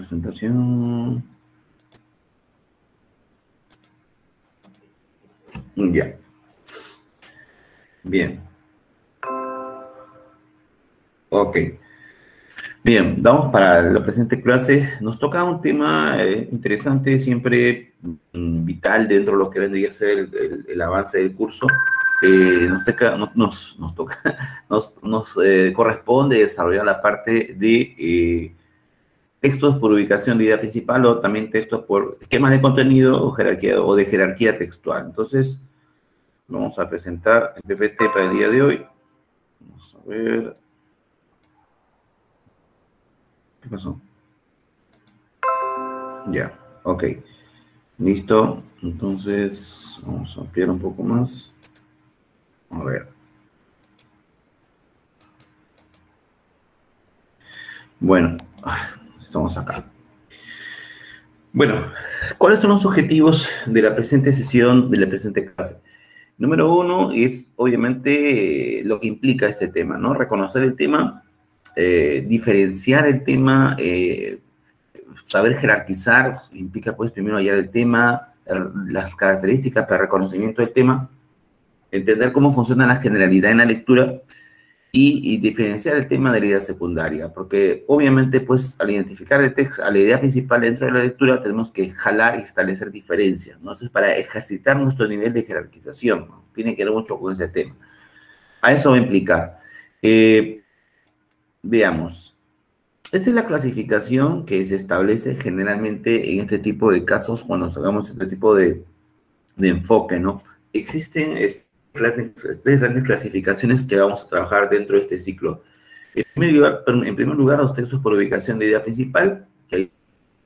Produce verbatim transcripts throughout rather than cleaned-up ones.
presentación. Ya. Bien. Ok. Bien, vamos para la presente clase. Nos toca un tema eh, interesante, siempre mm, vital dentro de lo que vendría a ser el, el, el avance del curso. Eh, nos, toca, no, nos, nos, toca, nos, nos eh, corresponde desarrollar la parte de eh, textos por ubicación de idea principal o también textos por esquemas de contenido o, jerarquía, o de jerarquía textual. Entonces, vamos a presentar el P P T para el día de hoy. Vamos a ver. ¿Qué pasó? Ya, ok. Listo. Entonces, vamos a ampliar un poco más. A ver. Bueno, estamos acá. Bueno, ¿cuáles son los objetivos de la presente sesión, de la presente clase? Número uno es, obviamente, lo que implica este tema, ¿no? Reconocer el tema, eh, diferenciar el tema, eh, saber jerarquizar, implica, pues, primero hallar el tema, las características para el reconocimiento del tema, entender cómo funciona la generalidad en la lectura y, y diferenciar el tema de la idea secundaria, porque obviamente, pues, al identificar el texto, a la idea principal dentro de la lectura, tenemos que jalar y establecer diferencias, ¿no? Eso es para ejercitar nuestro nivel de jerarquización, ¿no? Tiene que ver mucho con ese tema. A eso va a implicar. Eh, veamos. Esta es la clasificación que se establece generalmente en este tipo de casos cuando hagamos este tipo de, de enfoque, ¿no? Existen tres grandes clasificaciones que vamos a trabajar dentro de este ciclo. En primer lugar, en primer lugar los textos por ubicación de idea principal, que hay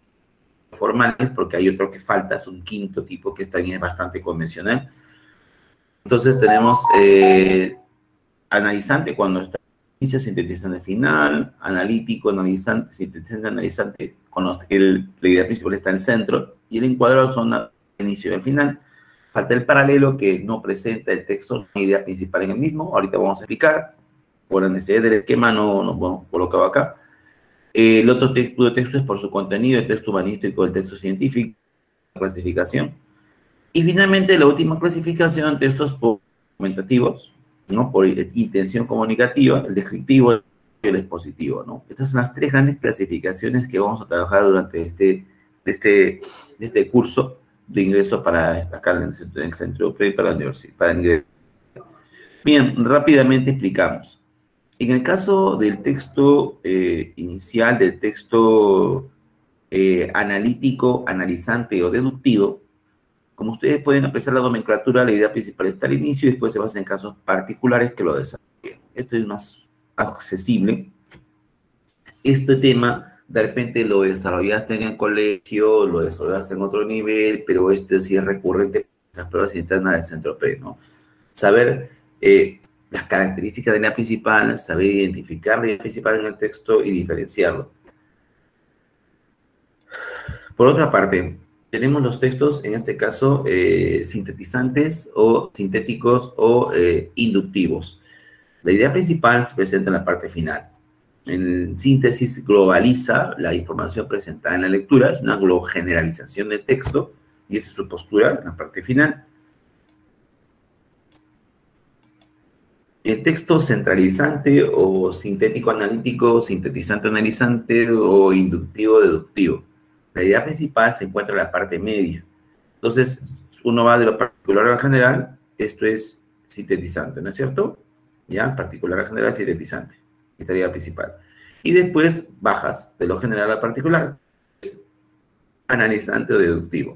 formales, porque hay otro que falta, es un quinto tipo que también es bastante convencional. Entonces tenemos eh, analizante cuando está inicio, sintetizante final, analítico, analizante, sintetizante, analizante, cuando el, la idea principal está en el centro, y el encuadrado son el inicio y el final. Falta el paralelo que no presenta el texto, una idea principal en el mismo. Ahorita vamos a explicar. Por la necesidad del esquema no nos hemos colocado acá. Eh, el otro tipo de texto es por su contenido, el texto humanístico, el texto científico, clasificación. Y finalmente la última clasificación, textos argumentativos, ¿no? Por intención comunicativa, el descriptivo y el expositivo, ¿no? Estas son las tres grandes clasificaciones que vamos a trabajar durante este, este, este curso de ingreso para destacar en el centro, en el centro de para la universidad, para el ingreso. Bien, rápidamente explicamos. En el caso del texto eh, inicial, del texto eh, analítico, analizante o deductivo, como ustedes pueden apreciar la nomenclatura, la idea principal está al inicio y después se basa en casos particulares que lo desarrollan. Esto es más accesible. Este tema, de repente lo desarrollaste en el colegio, lo desarrollaste en otro nivel, pero este sí es recurrente en las pruebas internas del Centro P, ¿no? Saber eh, las características de la idea principal, saber identificar la idea principal en el texto y diferenciarlo. Por otra parte, tenemos los textos, en este caso, eh, sintetizantes o sintéticos o eh, inductivos. La idea principal se presenta en la parte final. En síntesis globaliza la información presentada en la lectura, es una generalización del texto, y esa es su postura en la parte final. El texto centralizante o sintético analítico, sintetizante analizante o inductivo deductivo. La idea principal se encuentra en la parte media. Entonces, uno va de lo particular al general, esto es sintetizante, ¿no es cierto? Ya, particular al general, sintetizante. Esta es la idea principal. Y después bajas de lo general al particular, analizante o deductivo.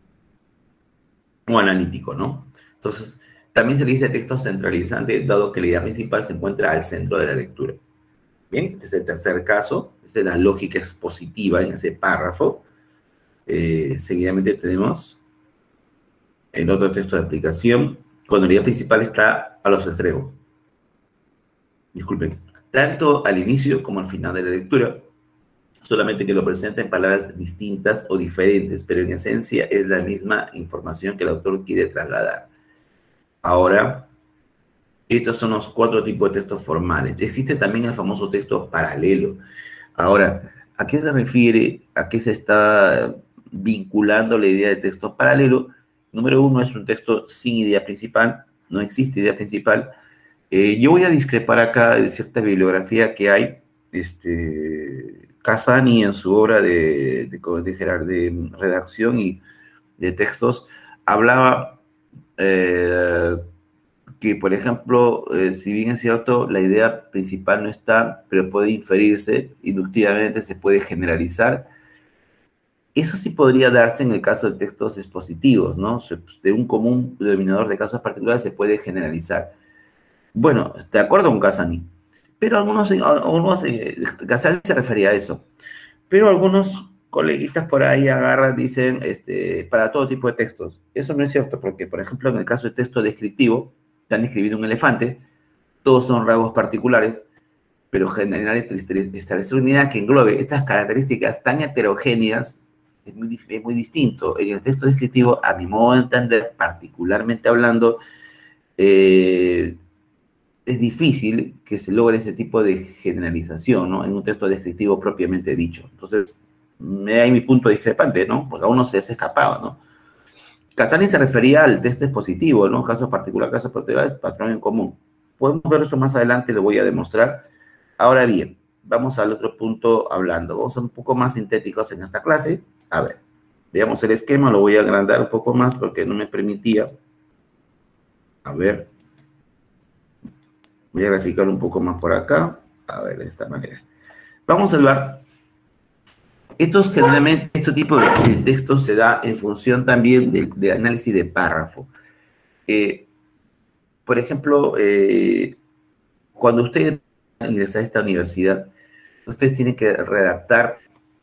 O analítico, ¿no? Entonces, también se le dice texto centralizante, dado que la idea principal se encuentra al centro de la lectura. Bien, este es el tercer caso, esta es la lógica expositiva en ese párrafo. Eh, seguidamente tenemos el otro texto de aplicación, cuando la idea principal está a los extremos. Disculpen, tanto al inicio como al final de la lectura, solamente que lo presenta en palabras distintas o diferentes, pero en esencia es la misma información que el autor quiere trasladar. Ahora, estos son los cuatro tipos de textos formales. Existe también el famoso texto paralelo. Ahora, ¿A qué se refiere? ¿A qué se está vinculando la idea de texto paralelo? Número uno, es un texto sin idea principal, no existe idea principal. Eh, yo voy a discrepar acá de cierta bibliografía que hay. Este, Casani, en su obra de, de, de, de redacción y de textos, hablaba eh, que, por ejemplo, eh, si bien es cierto, la idea principal no está, pero puede inferirse, inductivamente se puede generalizar. Eso sí podría darse en el caso de textos expositivos, ¿no? De un común denominador de casos particulares se puede generalizar. Bueno, de acuerdo con Casani, pero algunos, algunos eh, Casani se refería a eso, pero algunos coleguitas por ahí agarran, dicen, este, para todo tipo de textos. Eso no es cierto, porque, por ejemplo, en el caso de texto descriptivo, están describiendo un elefante, todos son rasgos particulares, pero generar establecer una unidad que englobe estas características tan heterogéneas es muy, es muy distinto. En el texto descriptivo, a mi modo de entender, particularmente hablando, eh, es difícil que se logre ese tipo de generalización, ¿no? En un texto descriptivo propiamente dicho. Entonces, hay mi punto discrepante, ¿no? Porque a uno se les ha escapado, ¿no? Casani se refería al texto expositivo, ¿no? Casos particulares, casos particulares, patrón en común. Podemos ver eso más adelante, lo voy a demostrar. Ahora bien, vamos al otro punto hablando. Vamos a ser un poco más sintéticos en esta clase. A ver, veamos el esquema, lo voy a agrandar un poco más porque no me permitía. A ver. Voy a graficar un poco más por acá. A ver, de esta manera. Vamos a hablar. Estos generalmente, este tipo de, de textos se da en función también del, del análisis de párrafo. Eh, por ejemplo, eh, cuando usted ingresa a esta universidad, ustedes tienen que redactar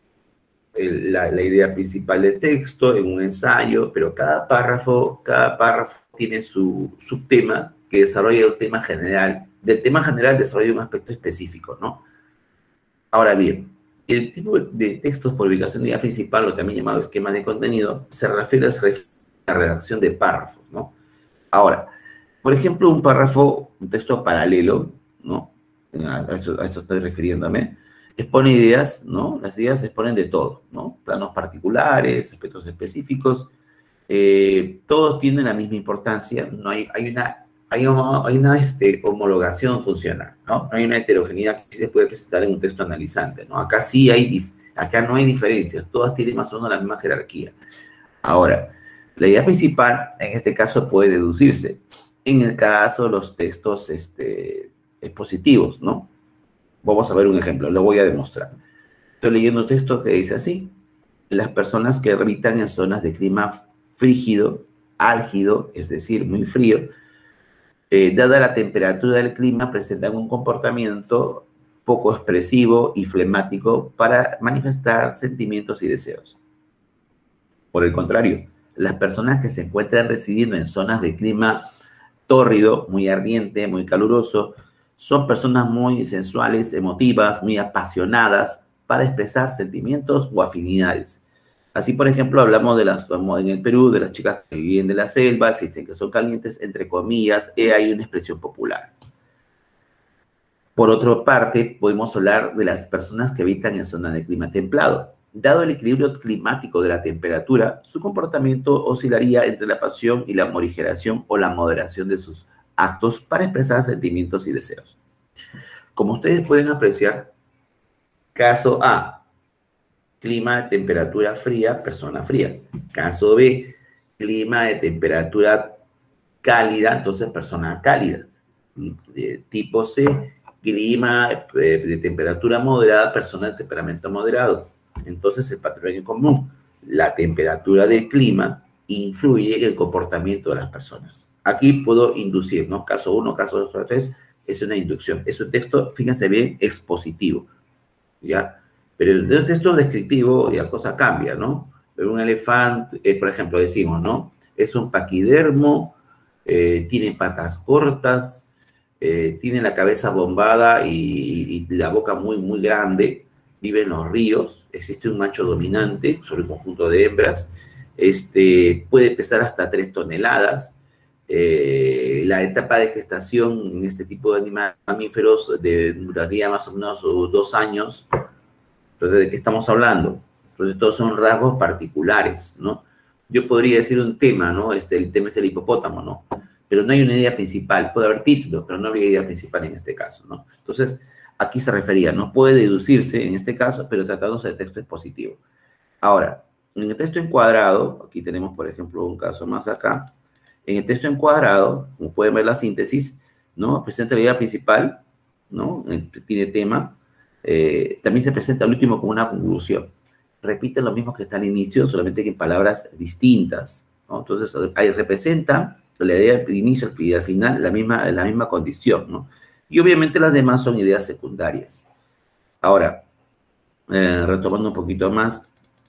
el, la, la idea principal del texto en un ensayo, pero cada párrafo, cada párrafo tiene su subtema que desarrolla el tema general. Del tema general desarrolla un aspecto específico, ¿no? Ahora bien, el tipo de textos por ubicación de idea principal, o también llamado esquema de contenido, se refiere a la redacción de párrafos, ¿no? Ahora, por ejemplo, un párrafo, un texto paralelo, ¿no? A eso, a eso estoy refiriéndome, expone ideas, ¿no? Las ideas se exponen de todo, ¿no? Planos particulares, aspectos específicos, eh, todos tienen la misma importancia, no hay, hay una, hay una, hay una este, homologación funcional, ¿no? No hay una heterogeneidad que se puede presentar en un texto analizante, ¿no? Acá sí hay, acá no hay diferencias, todas tienen más o menos la misma jerarquía. Ahora, la idea principal, en este caso, puede deducirse. En el caso de los textos este, expositivos, ¿no? Vamos a ver un ejemplo, lo voy a demostrar. Estoy leyendo un texto que dice así: las personas que habitan en zonas de clima frígido, álgido, es decir, muy frío, eh, dada la temperatura del clima, presentan un comportamiento poco expresivo y flemático para manifestar sentimientos y deseos. Por el contrario, las personas que se encuentran residiendo en zonas de clima tórrido, muy ardiente, muy caluroso, son personas muy sensuales, emotivas, muy apasionadas para expresar sentimientos o afinidades. Así, por ejemplo, hablamos de las, en el Perú, de las chicas que viven de la selva, se dicen que son calientes, entre comillas, y hay una expresión popular. Por otra parte, podemos hablar de las personas que habitan en zonas de clima templado. Dado el equilibrio climático de la temperatura, su comportamiento oscilaría entre la pasión y la morigeración o la moderación de sus actos para expresar sentimientos y deseos. Como ustedes pueden apreciar, caso A, clima de temperatura fría, persona fría. Caso B, clima de temperatura cálida, entonces persona cálida. De tipo C, clima de, de temperatura moderada, persona de temperamento moderado. Entonces el patrón en común, la temperatura del clima influye en el comportamiento de las personas. Aquí puedo inducir, ¿no? Caso uno, caso dos, caso tres, es una inducción. Es un texto, fíjense bien, expositivo, ¿ya? Pero en un texto descriptivo la cosa cambia, ¿no? Pero un elefante, eh, por ejemplo, decimos, ¿no? Es un paquidermo, eh, tiene patas cortas, eh, tiene la cabeza bombada y, y, y la boca muy, muy grande, vive en los ríos, existe un macho dominante sobre un conjunto de hembras, este, puede pesar hasta tres toneladas, eh, la etapa de gestación en este tipo de mamíferos de, duraría más o menos dos años, Entonces, ¿de qué estamos hablando? Entonces, todos son rasgos particulares, ¿no? Yo podría decir un tema, ¿no? Este, el tema es el hipopótamo, ¿no? Pero no hay una idea principal. Puede haber título, pero no habría idea principal en este caso, ¿no? Entonces, aquí se refería, no puede deducirse en este caso, pero tratándose de texto expositivo. Ahora, en el texto encuadrado, aquí tenemos, por ejemplo, un caso más acá. En el texto encuadrado, como pueden ver la síntesis, ¿no? Presenta la idea principal, ¿no? Tiene tema. Eh, también se presenta al último como una conclusión. Repite lo mismo que está al inicio, solamente que en palabras distintas, ¿no? Entonces, ahí representa la idea del inicio y al final la misma, la misma condición, ¿no? Y obviamente las demás son ideas secundarias. Ahora, eh, retomando un poquito más,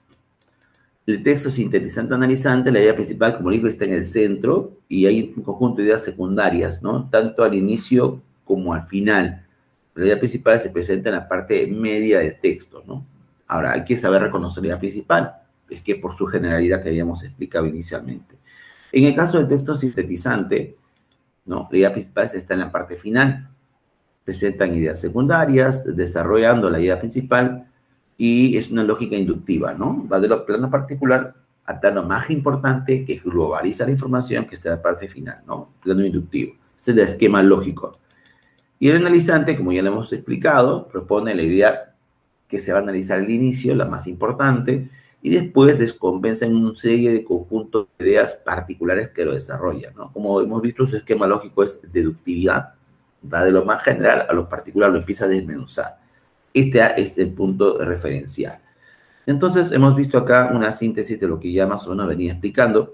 el texto sintetizante analizante, la idea principal, como digo, está en el centro y hay un conjunto de ideas secundarias, ¿no? Tanto al inicio como al final. La idea principal se presenta en la parte media del texto, ¿no? Ahora, hay que saber reconocer la idea principal, es que por su generalidad que habíamos explicado inicialmente. En el caso del texto sintetizante, ¿no? La idea principal está en la parte final. Presentan ideas secundarias, desarrollando la idea principal, y es una lógica inductiva, ¿no? Va de lo plano particular al plano más importante, que globaliza la información, que está en la parte final, ¿no? Plano inductivo. Ese es el esquema lógico. Y el analizante, como ya lo hemos explicado, propone la idea que se va a analizar al inicio, la más importante, y después descompensa en una serie de conjuntos de ideas particulares que lo desarrollan, ¿no? Como hemos visto, su esquema lógico es deductividad, va de lo más general a lo particular, lo empieza a desmenuzar. Este es el punto referencial. Entonces, hemos visto acá una síntesis de lo que ya más o menos venía explicando.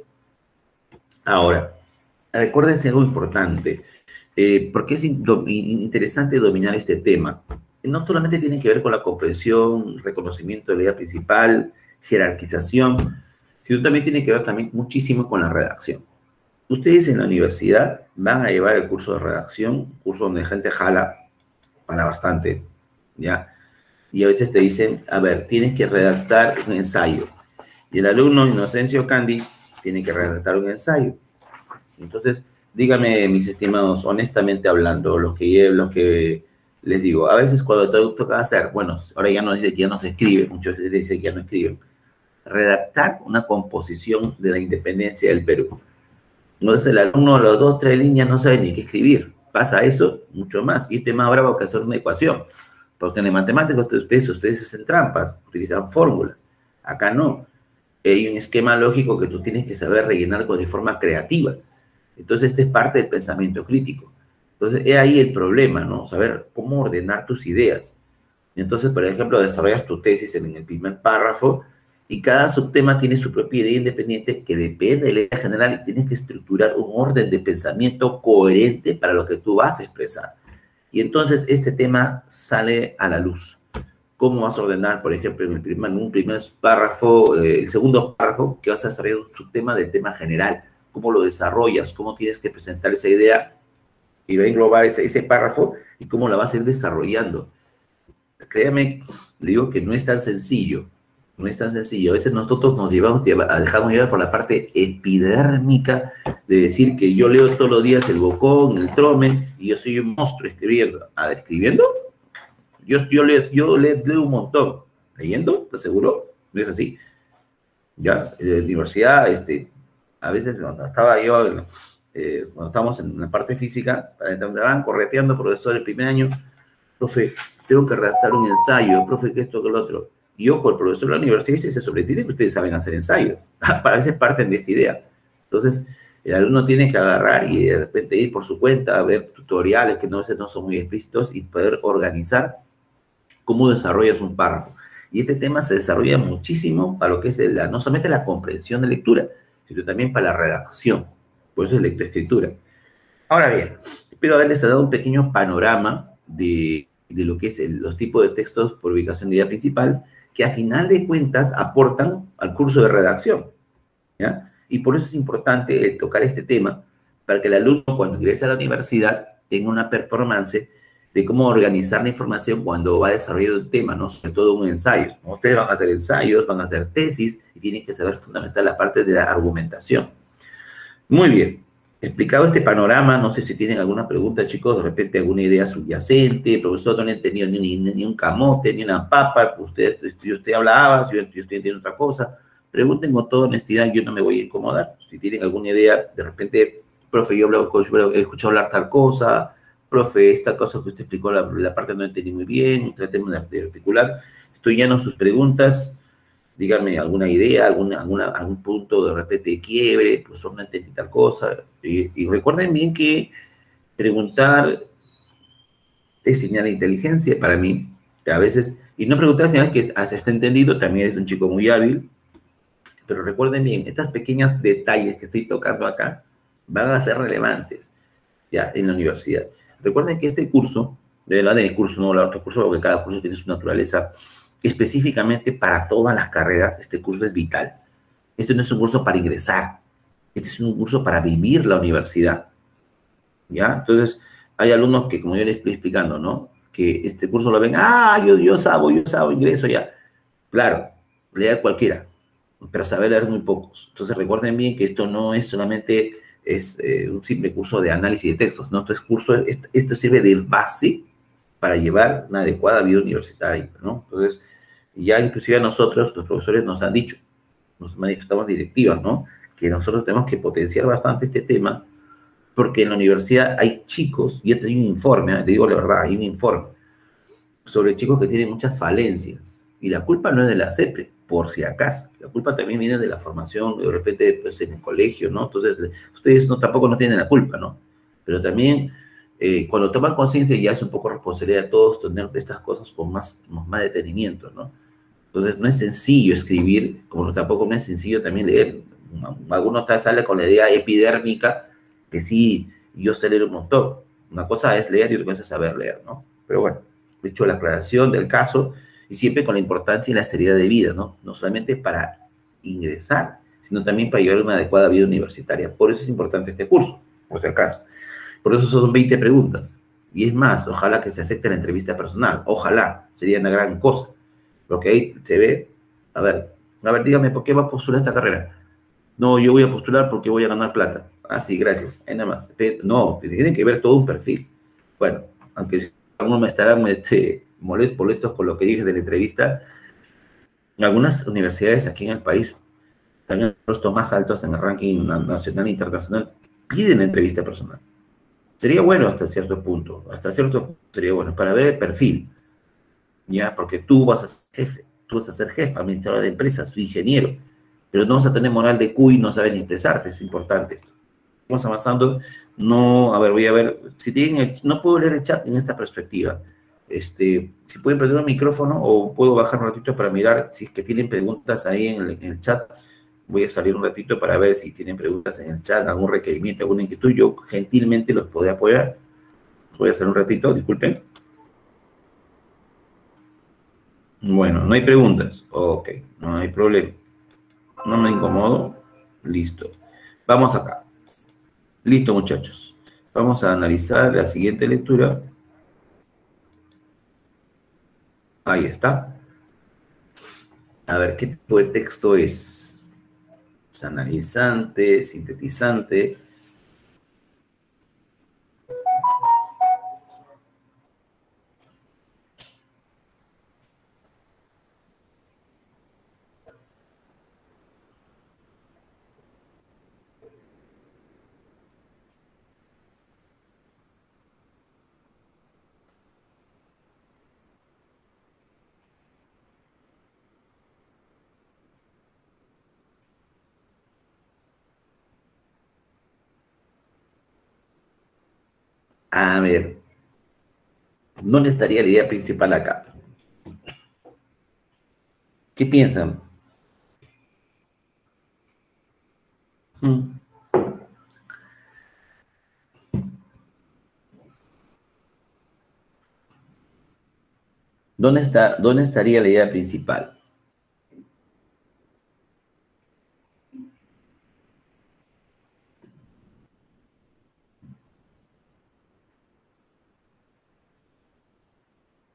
Ahora, recuérdense algo importante, eh, porque es interesante dominar este tema. No solamente tiene que ver con la comprensión, reconocimiento de la idea principal, jerarquización, sino también tiene que ver también muchísimo con la redacción. Ustedes en la universidad van a llevar el curso de redacción, curso donde la gente jala para bastante, ¿ya? Y a veces te dicen, a ver, tienes que redactar un ensayo. Y el alumno Inocencio Candy tiene que redactar un ensayo. Entonces, díganme, mis estimados, honestamente hablando, lo que, lo que les digo, a veces cuando te toca hacer, bueno, ahora ya no dice que ya no se escribe, muchos dicen que ya no escriben, redactar una composición de la independencia del Perú. Entonces el alumno, los dos, tres líneas, no sabe ni qué escribir. Pasa eso, mucho más. Y este es más bravo que hacer una ecuación. Porque en el matemático ustedes, ustedes hacen trampas, utilizan fórmulas. Acá no. Hay un esquema lógico que tú tienes que saber rellenar de forma creativa. Entonces, este es parte del pensamiento crítico. Entonces, es ahí el problema, ¿no? Saber cómo ordenar tus ideas. Entonces, por ejemplo, desarrollas tu tesis en el primer párrafo y cada subtema tiene su propia idea independiente que depende de la idea general y tienes que estructurar un orden de pensamiento coherente para lo que tú vas a expresar. Y entonces este tema sale a la luz. ¿Cómo vas a ordenar, por ejemplo, en, el primer, en un primer párrafo, eh, el segundo párrafo, que vas a desarrollar un subtema del tema general? ¿Cómo lo desarrollas? ¿Cómo tienes que presentar esa idea y va a englobar ese, ese párrafo? ¿Y cómo la vas a ir desarrollando? Créame, le digo que no es tan sencillo. No es tan sencillo. A veces nosotros nos llevamos a dejarnos llevar por la parte epidérmica de decir que yo leo todos los días el Bocón, el Trome, y yo soy un monstruo escribiendo. ¿Ah, escribiendo? Yo, yo, leo, yo leo, leo un montón. ¿Leyendo? ¿Estás seguro? No es así. Ya, en la universidad, este, a veces cuando estaba yo, eh, cuando estábamos en la parte física, estaban correteando profesor el primer año, profe, tengo que redactar un ensayo, profe, que esto, que lo otro. Y ojo, el profesor de la universidad se sobreentiende que ustedes saben hacer ensayos. A veces parten de esta idea. Entonces, el alumno tiene que agarrar y de repente ir por su cuenta a ver tutoriales que no, a veces no son muy explícitos y poder organizar cómo desarrollas un párrafo. Y este tema se desarrolla muchísimo para lo que es la, no solamente la comprensión de lectura, sino también para la redacción. Por eso es lectoescritura. Ahora bien, espero haberles dado un pequeño panorama de, de lo que es el, los tipos de textos por ubicación de idea principal, que a final de cuentas aportan al curso de redacción, ¿ya? Y por eso es importante tocar este tema, para que el alumno cuando ingrese a la universidad tenga una performance de cómo organizar la información cuando va a desarrollar un tema, ¿no? Sobre todo un ensayo, ¿no? Ustedes van a hacer ensayos, van a hacer tesis, y tienen que saber fundamentar la parte de la argumentación. Muy bien. Explicado este panorama, no sé si tienen alguna pregunta, chicos, de repente alguna idea subyacente, profesor, no le he entendido ni, ni, ni un camote, ni una papa, usted, usted hablaba, yo, yo estoy entendiendo otra cosa. Pregunten con toda honestidad, yo no me voy a incomodar. Si tienen alguna idea, de repente, profe, yo he escuchado hablar tal cosa, profe, esta cosa que usted explicó, la, la parte no entendí muy bien, tratemos de articular. Estoy lleno de sus preguntas. Díganme alguna idea, alguna, alguna, algún punto de repente de quiebre, profesor, no entendí tal cosa. Y, y recuerden bien que preguntar es señal de inteligencia para mí, que a veces, y no preguntar señal que se está entendido, también es un chico muy hábil, pero recuerden bien, estas pequeñas detalles que estoy tocando acá van a ser relevantes ya en la universidad. Recuerden que este curso, de la del curso, no el otro curso, porque cada curso tiene su naturaleza, específicamente para todas las carreras, este curso es vital. Este no es un curso para ingresar, este es un curso para vivir la universidad, ¿ya? Entonces, hay alumnos que, como yo les estoy explicando, ¿no? Que este curso lo ven, ah, yo, yo sabo, yo sabo, ingreso ya. Claro, leer cualquiera, pero saber leer muy pocos. Entonces, recuerden bien que esto no es solamente es, eh, un simple curso de análisis de textos, ¿no? Entonces, curso, esto, esto sirve de base para llevar una adecuada vida universitaria, ¿no? Entonces, ya inclusive a nosotros, los profesores nos han dicho, nos manifestamos directivas, ¿no? Que nosotros tenemos que potenciar bastante este tema, porque en la universidad hay chicos, y este hay un informe, ¿eh? Te digo la verdad, hay un informe sobre chicos que tienen muchas falencias, y la culpa no es de la C E P E, por si acaso, la culpa también viene de la formación, de repente, pues, en el colegio, ¿no? Entonces, ustedes no, tampoco no tienen la culpa, ¿no? Pero también, eh, cuando toman conciencia, ya es un poco responsabilidad de todos tener estas cosas con más, con más detenimiento, ¿no? Entonces, no es sencillo escribir, como tampoco no es sencillo también leer. Algunos sale con la idea epidérmica, que sí, yo sé leer un montón. Una cosa es leer y otra cosa es saber leer, ¿no? Pero bueno, he hecho la aclaración del caso y siempre con la importancia y la seriedad de vida, ¿no? No solamente para ingresar, sino también para llevar una adecuada vida universitaria. Por eso es importante este curso, por si acaso. Por eso son veinte preguntas. Y es más, ojalá que se acepte la entrevista personal. Ojalá, sería una gran cosa. Porque ahí se ve, a ver, a ver, dígame, ¿por qué va a postular esta carrera? No, yo voy a postular porque voy a ganar plata. Ah, sí, gracias. Ahí nada más. No, tienen que ver todo un perfil. Bueno, aunque algunos me estarán este, molestos, molestos con lo que dije de la entrevista, algunas universidades aquí en el país están en los puestos más altos en el ranking nacional e internacional, piden entrevista personal. Sería bueno hasta cierto punto, hasta cierto punto sería bueno, para ver el perfil, ¿ya? Porque tú vas a ser jefe, tú vas a ser jefe, administrador de empresas, ingeniero, pero no vas a tener moral de cuy, no sabes ni expresarte, es importante esto. Vamos avanzando, no, a ver, voy a ver, si tienen, no puedo leer el chat en esta perspectiva, este, si pueden prender un micrófono o puedo bajar un ratito para mirar si es que tienen preguntas ahí en el, en el chat. Voy a salir un ratito para ver si tienen preguntas en el chat, algún requerimiento, alguna inquietud, yo gentilmente los podré apoyar. Voy a hacer un ratito, disculpen. Bueno, no hay preguntas. Ok, no hay problema. No me incomodo. Listo. Vamos acá. Listo, muchachos. Vamos a analizar la siguiente lectura. Ahí está. A ver, ¿qué tipo de texto es? ¿Es analizante, sintetizante? A ver, no le estaría la idea principal acá. ¿Qué piensan? Hmm. ¿Dónde está, dónde estaría la idea principal?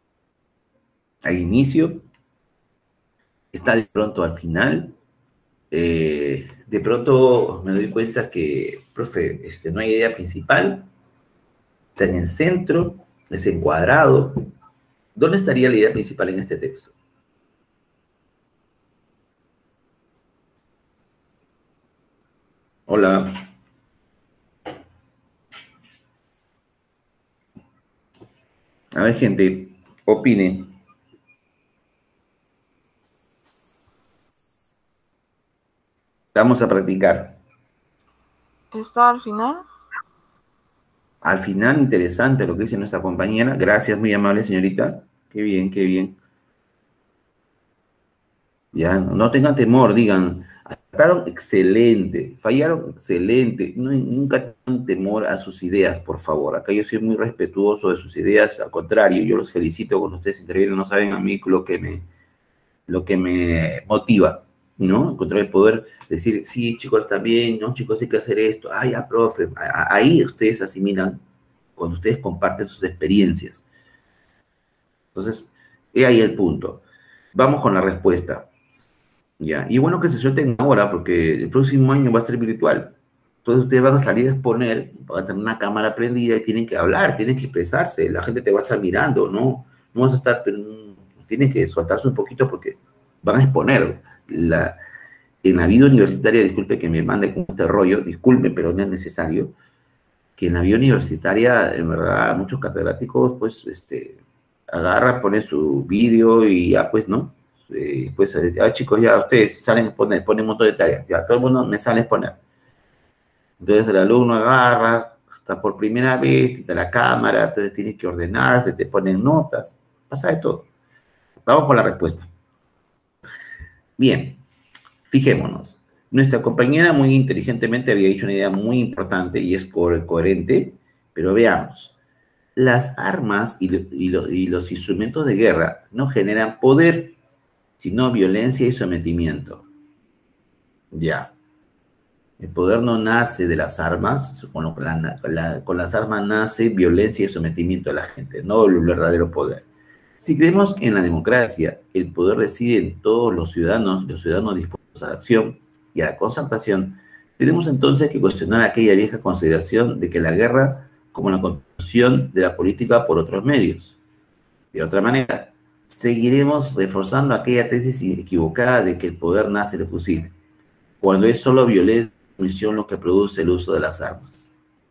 ¿Al inicio? ¿Está de pronto al final? eh, de pronto me doy cuenta que, profe, este, no hay idea principal, está en el centro, es encuadrado. ¿Dónde estaría la idea principal en este texto? Hola. A ver, gente, opinen. Vamos a practicar. ¿Está al final? Al final, interesante lo que dice nuestra compañera. Gracias, muy amable, señorita. Qué bien, qué bien. Ya, no, no tengan temor, digan, atacaron excelente, fallaron excelente. No, nunca tengan temor a sus ideas, por favor. Acá yo soy muy respetuoso de sus ideas, al contrario, yo los felicito cuando ustedes intervienen, no saben a mí lo que me, lo que me motiva, ¿no? Encontrar el poder decir, sí, chicos, está bien, ¿no? Chicos, hay que hacer esto. Ah, ya, profe. Ahí ustedes asimilan cuando ustedes comparten sus experiencias. Entonces, he ahí el punto. Vamos con la respuesta. Ya. Y bueno que se suelten ahora, porque el próximo año va a ser virtual. Entonces ustedes van a salir a exponer, van a tener una cámara prendida y tienen que hablar, tienen que expresarse. La gente te va a estar mirando, ¿no? No vas a estar, pero tienen que soltarse un poquito porque van a exponer. La, en la vida universitaria, disculpe que me mande con este rollo, disculpe, pero no es necesario, que en la vida universitaria, en verdad, muchos catedráticos, pues, este, agarra, pone su vídeo y ya, pues, ¿no? Eh, pues, ya, chicos, ya ustedes salen a exponer, ponen un montón de tareas, ya todo el mundo me sale a exponer. Entonces el alumno agarra, hasta por primera vez, quita la cámara, entonces tienes que ordenarse, te ponen notas, pasa de todo. Vamos con la respuesta. Bien, fijémonos. Nuestra compañera muy inteligentemente había dicho una idea muy importante y es co coherente, pero veamos. Las armas y, lo, y, lo, y los instrumentos de guerra no generan poder, sino violencia y sometimiento. Ya. El poder no nace de las armas, con, lo, la, la, con las armas nace violencia y sometimiento a la gente, no el verdadero poder. Si creemos que en la democracia el poder reside en todos los ciudadanos, los ciudadanos dispuestos a la acción y a la concertación, tenemos entonces que cuestionar aquella vieja consideración de que la guerra como la construcción de la política por otros medios. De otra manera, seguiremos reforzando aquella tesis equivocada de que el poder nace del fusil, cuando es solo violencia y munición lo que produce el uso de las armas.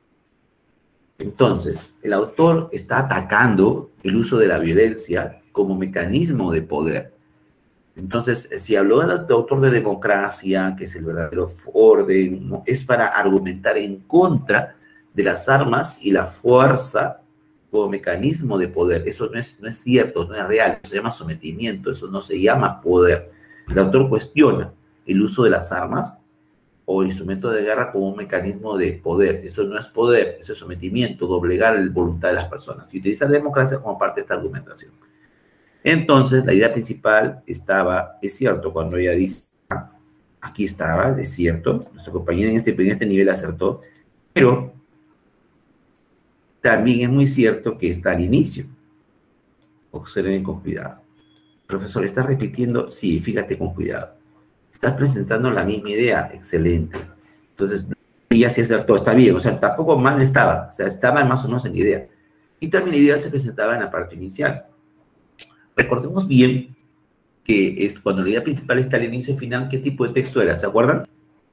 Entonces, el autor está atacando el uso de la violencia como mecanismo de poder. Entonces, si habló del autor de democracia, que es el verdadero orden, ¿no? Es para argumentar en contra de las armas y la fuerza como mecanismo de poder. Eso no es, no es cierto, no es real, eso se llama sometimiento, eso no se llama poder. El autor cuestiona el uso de las armas o instrumento de guerra como un mecanismo de poder. Si eso no es poder, eso es sometimiento, doblegar la voluntad de las personas. Y utiliza la democracia como parte de esta argumentación. Entonces, la idea principal estaba, es cierto, cuando ella dice, ah, aquí estaba, es cierto, nuestra compañera en este, en este nivel acertó, pero también es muy cierto que está al inicio. Observen con cuidado. Profesor, ¿estás repitiendo? Sí, fíjate con cuidado. Estás presentando la misma idea, excelente. Entonces, ella sí acertó, está bien, o sea, tampoco mal estaba, o sea, estaba más o menos en la idea. Y también la idea se presentaba en la parte inicial. Recordemos bien que es cuando la idea principal está al inicio y final, ¿qué tipo de texto era? ¿Se acuerdan?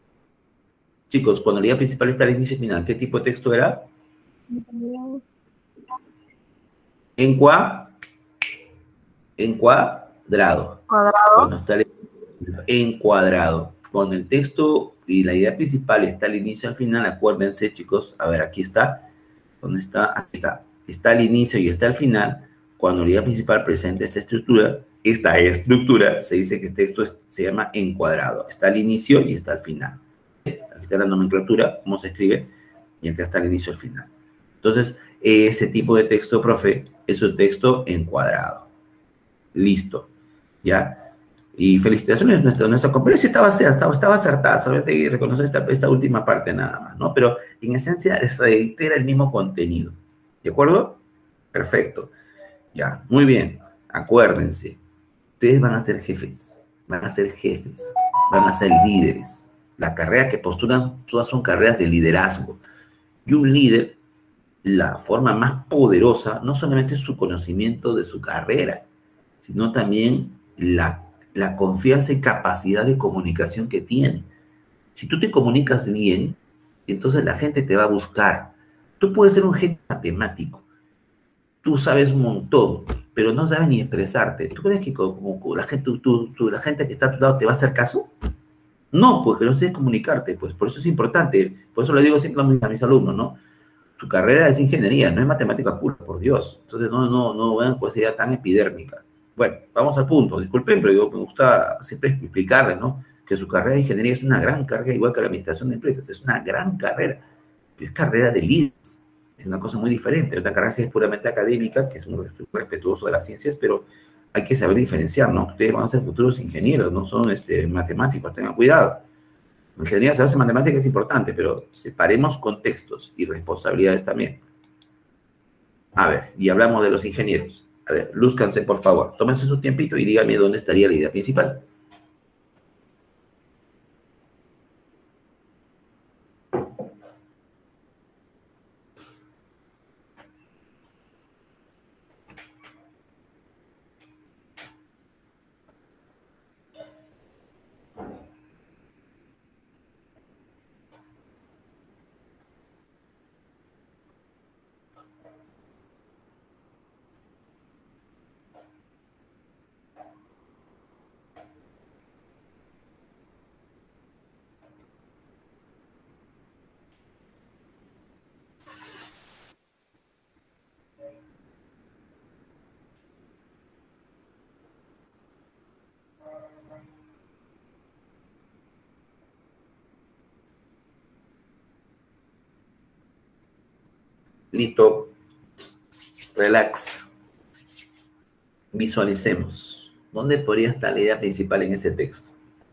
Chicos, cuando la idea principal está al inicio y final, ¿qué tipo de texto era? Encua, encuadrado. Cuadrado. Cuando está encuadrado. Cuando el texto y la idea principal está al inicio y al final, acuérdense, chicos, a ver, aquí está, ¿dónde está? Aquí está. Está al inicio y está al final. Cuando la idea principal presenta esta estructura, esta estructura se dice que este texto es, se llama encuadrado. Está al inicio y está al final. Aquí está la nomenclatura, cómo se escribe, y acá está al inicio y al final. Entonces, ese tipo de texto, profe, es un texto encuadrado. Listo. ¿Ya? Y felicitaciones, nuestra, nuestra conferencia estaba, estaba, estaba acertada, solamente reconocer esta, esta última parte nada más, ¿no? Pero en esencia reitera el mismo contenido. ¿De acuerdo? Perfecto. Ya, muy bien. Acuérdense, ustedes van a ser jefes, van a ser jefes. van a ser líderes. La carrera que postulan todas son carreras de liderazgo. Y un líder, la forma más poderosa, no solamente es su conocimiento de su carrera, sino también la, la confianza y capacidad de comunicación que tiene. Si tú te comunicas bien, entonces la gente te va a buscar. Tú puedes ser un genio matemático, tú sabes un montón, pero no sabes ni expresarte. ¿Tú crees que como, como la, gente, tú, tú, tú, la gente que está a tu lado te va a hacer caso? No, porque no sabes comunicarte, pues por eso es importante. Por eso le digo siempre a mis, a mis alumnos, ¿no? Tu carrera es ingeniería, no es matemática pura, por Dios. Entonces no, no, no vean pues idea tan epidérmica. Bueno, vamos al punto. Disculpen, pero yo me gusta siempre explicarles, ¿no? Que su carrera de ingeniería es una gran carrera, igual que la administración de empresas. Es una gran carrera. Es carrera de líderes. Es una cosa muy diferente. Otra carrera que es puramente académica, que es muy respetuoso de las ciencias, pero hay que saber diferenciar, ¿no? Ustedes van a ser futuros ingenieros, no son este, matemáticos, tengan cuidado. En ingeniería se hace matemática, es importante, pero separemos contextos y responsabilidades también. A ver, y hablamos de los ingenieros. A ver, lúzcanse, por favor. Tómense su tiempito y díganme dónde estaría la idea principal. Listo. Relax. Visualicemos. ¿Dónde podría estar la idea principal en ese texto?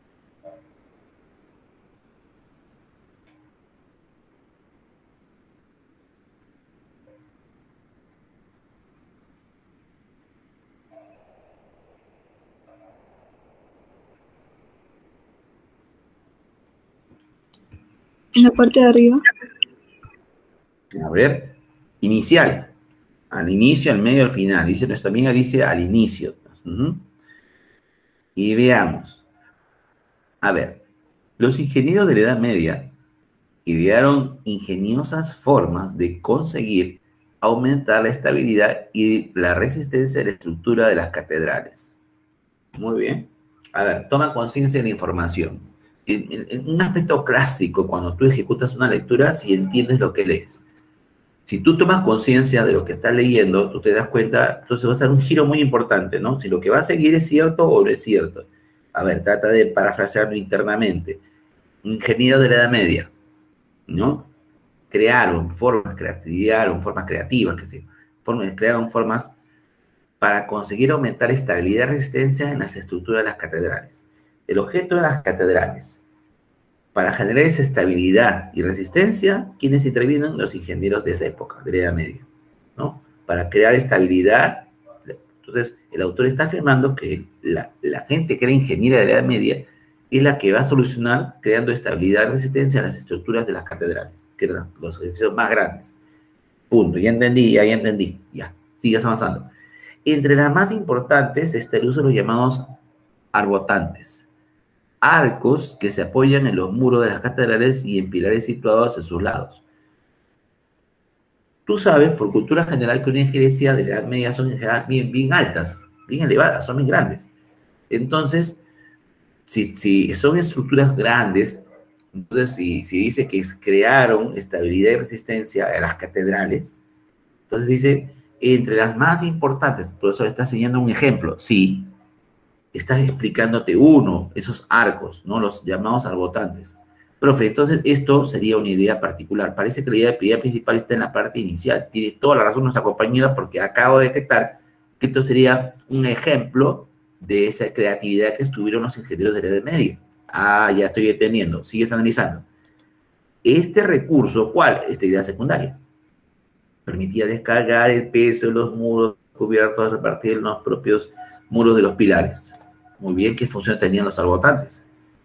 En la parte de arriba. A ver, inicial. Al inicio, al medio, al final. Dice nuestra amiga, dice al inicio. Uh-huh. Y veamos. A ver, los ingenieros de la Edad Media idearon ingeniosas formas de conseguir aumentar la estabilidad y la resistencia de la estructura de las catedrales. Muy bien. A ver, toma conciencia de la información. En, en, en un aspecto clásico, cuando tú ejecutas una lectura, si entiendes lo que lees. Si tú tomas conciencia de lo que estás leyendo, tú te das cuenta, entonces va a ser un giro muy importante, ¿no? Si lo que va a seguir es cierto o no es cierto. A ver, trata de parafrasearlo internamente. Ingeniero de la Edad Media, ¿no? Crearon formas, crearon formas creativas, que sí, formas, crearon formas para conseguir aumentar estabilidad y resistencia en las estructuras de las catedrales. El objeto de las catedrales, para generar esa estabilidad y resistencia, ¿quiénes intervienen? Los ingenieros de esa época, de la Edad Media, ¿no? Para crear estabilidad. Entonces, el autor está afirmando que la, la gente que era ingeniera de la Edad Media es la que va a solucionar creando estabilidad y resistencia en las estructuras de las catedrales, que eran los edificios más grandes. Punto. Ya entendí, ya, ya entendí. Ya, sigas avanzando. Entre las más importantes está el uso de los llamados arbotantes. Arcos que se apoyan en los muros de las catedrales y en pilares situados en sus lados. Tú sabes, por cultura general, que una iglesia de la Edad Media son en general bien, bien altas, bien elevadas, son bien grandes. Entonces, si, si son estructuras grandes, entonces si, si dice que crearon estabilidad y resistencia a las catedrales, entonces dice, entre las más importantes, por eso le está enseñando un ejemplo, sí, estás explicándote uno, esos arcos, ¿no? Los llamados arbotantes. Profe, entonces esto sería una idea particular. Parece que la idea, la idea principal está en la parte inicial. Tiene toda la razón nuestra compañera porque acabo de detectar que esto sería un ejemplo de esa creatividad que estuvieron los ingenieros de la Edad Media. Ah, ya estoy entendiendo. Sigues analizando. Este recurso, ¿cuál? Esta idea secundaria. Permitía descargar el peso de los muros cubiertos repartidos en los propios muros de los pilares. Muy bien, ¿qué función tenían los arbotantes?